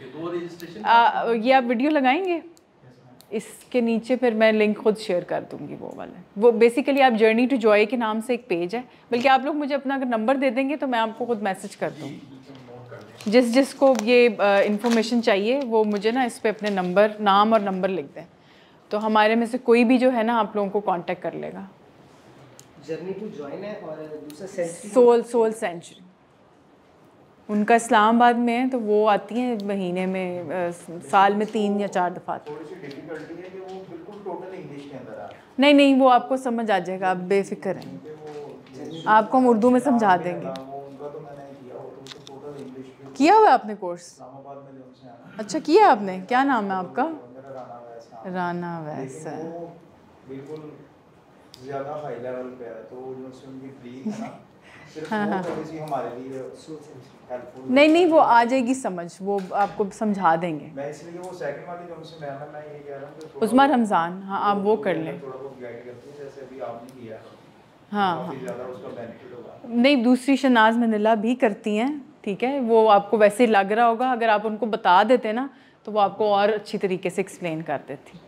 ये आप वीडियो लगाएंगे इसके नीचे, फिर मैं लिंक खुद शेयर कर दूंगी वो वाला। वो बेसिकली आप जर्नी टू जॉय के नाम से एक पेज है, बल्कि आप लोग मुझे अपना अगर नंबर दे देंगे तो मैं आपको खुद मैसेज कर दूँगी। जिसको ये इन्फॉर्मेशन चाहिए वो मुझे ना इस पे अपने नंबर, नाम और नंबर लिख दें, तो हमारे में से कोई भी जो है ना आप लोगों को कांटेक्ट कर लेगा। जर्नी टू जॉइन है और दूसरा सेंचुरी, सोल सेंचुरी उनका इस्लामाबाद में है, तो वो आती हैं महीने में, साल में 3 या 4 दफ़ा। थोड़ी सी डिफिकल्टी है कि वो बिल्कुल टोटल इंग्लिश के अंदर आ रहा है। नहीं, वो आपको समझ आ जाएगा, आप बेफिक्र हैं, आपको हम उर्दू में समझा देंगे। उनका तो मैंने किया हुआ आपने कोर्स? इस्लामाबाद में जो उनसे आना। अच्छा, किया आपने? क्या नाम है आपका? राना वैस है। बिल्कुल ज़्यादा हाई लेवल पे है, तो जो उनकी ब्रीथ है ना, सिर्फ वो थोड़ी सी हमारे लिए हेल्पफुल। नहीं, वो आ जाएगी समझ, वो आपको समझा देंगे। मैं इसलिए वो सेकंड वाली जो उनसे मैं ये कह रहा हूँ कि उज़्मा रमज़ान, हाँ आप वो कर लें। थोड़ा बहुत गाइड करती है, जैसे अभी आपने किया, हाँ, काफ़ी ज़्यादा उसका बेनिफिट होगा। नहीं, दूसरी शहनाज मनिल्ला भी करती हैं, ठीक है। वो आपको वैसे लग रहा होगा, अगर आप उनको बता देते ना तो वो आपको और अच्छी तरीके से एक्सप्लेन कर देती।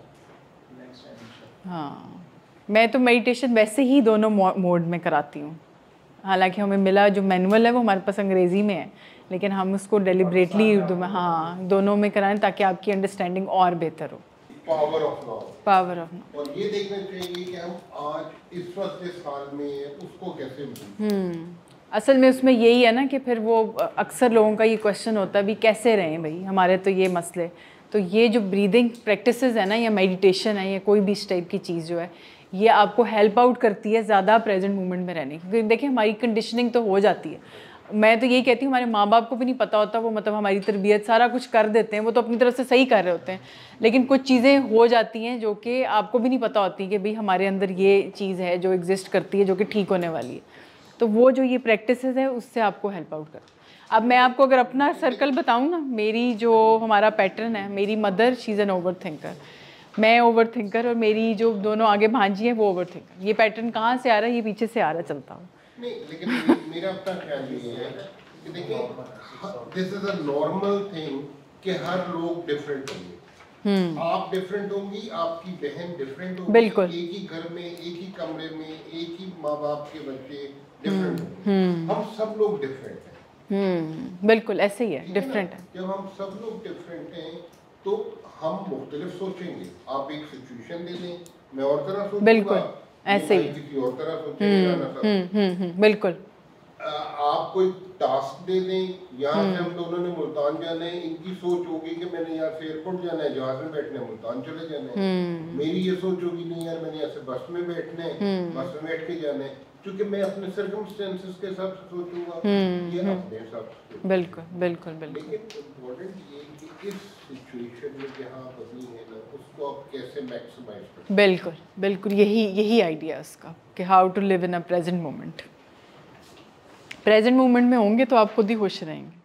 हाँ, मैं तो मेडिटेशन वैसे ही दोनों मोड में कराती हूँ। हालांकि हमें मिला जो मैनुअल है वो हमारे पास अंग्रेज़ी में है, लेकिन हम उसको डेलिब्रेटली उर्दू में, हाँ, दोनों में कराएं ताकि आपकी अंडरस्टैंडिंग और बेहतर हो। Power of law, power of law. और ये देखना चाहिए कि हम आज इस वक्त जिस हाल में उसको कैसे असल में उसमें यही है ना कि फिर वो अक्सर लोगों का ये क्वेश्चन होता है भी कैसे रहें भाई, हमारे तो ये मसले। तो ये जो ब्रीदिंग प्रैक्टिसेस है ना, या मेडिटेशन है, या कोई भी इस टाइप की चीज़ जो है, ये आपको हेल्प आउट करती है ज़्यादा प्रेजेंट मोमेंट में रहने की। क्योंकि देखिए हमारी कंडीशनिंग तो हो जाती है, मैं तो यही कहती हूँ हमारे माँ बाप को भी नहीं पता होता, वो मतलब हमारी तरबियत सारा कुछ कर देते हैं, वो तो अपनी तरफ से सही कर रहे होते हैं, लेकिन कुछ चीज़ें हो जाती हैं जो कि आपको भी नहीं पता होती कि भाई हमारे अंदर ये चीज़ है जो एग्जिस्ट करती है, जो कि ठीक होने वाली है। तो वो जो ये प्रैक्टिसेस है उससे आपको हेल्प आउट कर। अब मैं आपको अगर अपना सर्कल बताऊँ ना, मेरी जो हमारा पैटर्न है, मेरी mother she is an over thinker, मैं ओवर थिंकर, और मेरी जो दोनों आगे भांजी हैं वो ओवर थिंकर। ये पैटर्न कहाँ से आ रहा है? ये पीछे से आ रहा है, चलता हूँ। नहीं, लेकिन मेरा अपना ख्याल ये है कि देखिए this is a normal thing कि हर लोग डिफरेंट होंगे। आप डिफरेंट होंगी, आपकी बहन डिफरेंट होगी, बिल्कुल। एक ही घर में, एक ही कमरे में, एक ही माँ बाप के बच्चे डिफरेंट होंगे। हम सब लोग डिफरेंट हैं। बिल्कुल ऐसे ही है, डिफरेंट है। जब हम सब लोग डिफरेंट हैं तो हम मुख्तलिफ सोचेंगे। आप एक सिचुएशन दे दें, मैं और तरह सोचूंगा, बिल्कुल ऐसे ही, किसी और तरह सोचेंगे। बिल्कुल। आप कोई टास्क दे दें, यहाँ से हम दोनों ने मुल्तान जाना है, इनकी सोच होगी कि मैंने यहाँ से एयरपोर्ट जाना है, जहाज में बैठना है, मुल्तान चले जाना है। मेरी ये सोच होगी नहीं यार मैंने यहाँ से बस में बैठना है, बस में बैठ के जाना है, क्योंकि मैं अपने सर्कमस्टेंसेस के हिसाब से सोचूंगा, ये अपने हिसाब से। बिल्कुल बिल्कुल बिल्कुल। लेकिन इम्पोर्टेंट ये कि इस सिचुएशन में जहाँ आप अभी हैं ना, उसको आप कैसे मैक्सिमाइज करें। बिल्कुल बिल्कुल, यही आइडिया है उसका कि how to live in a present moment. Present moment में होंगे तो आप खुद ही खुश रहेंगे।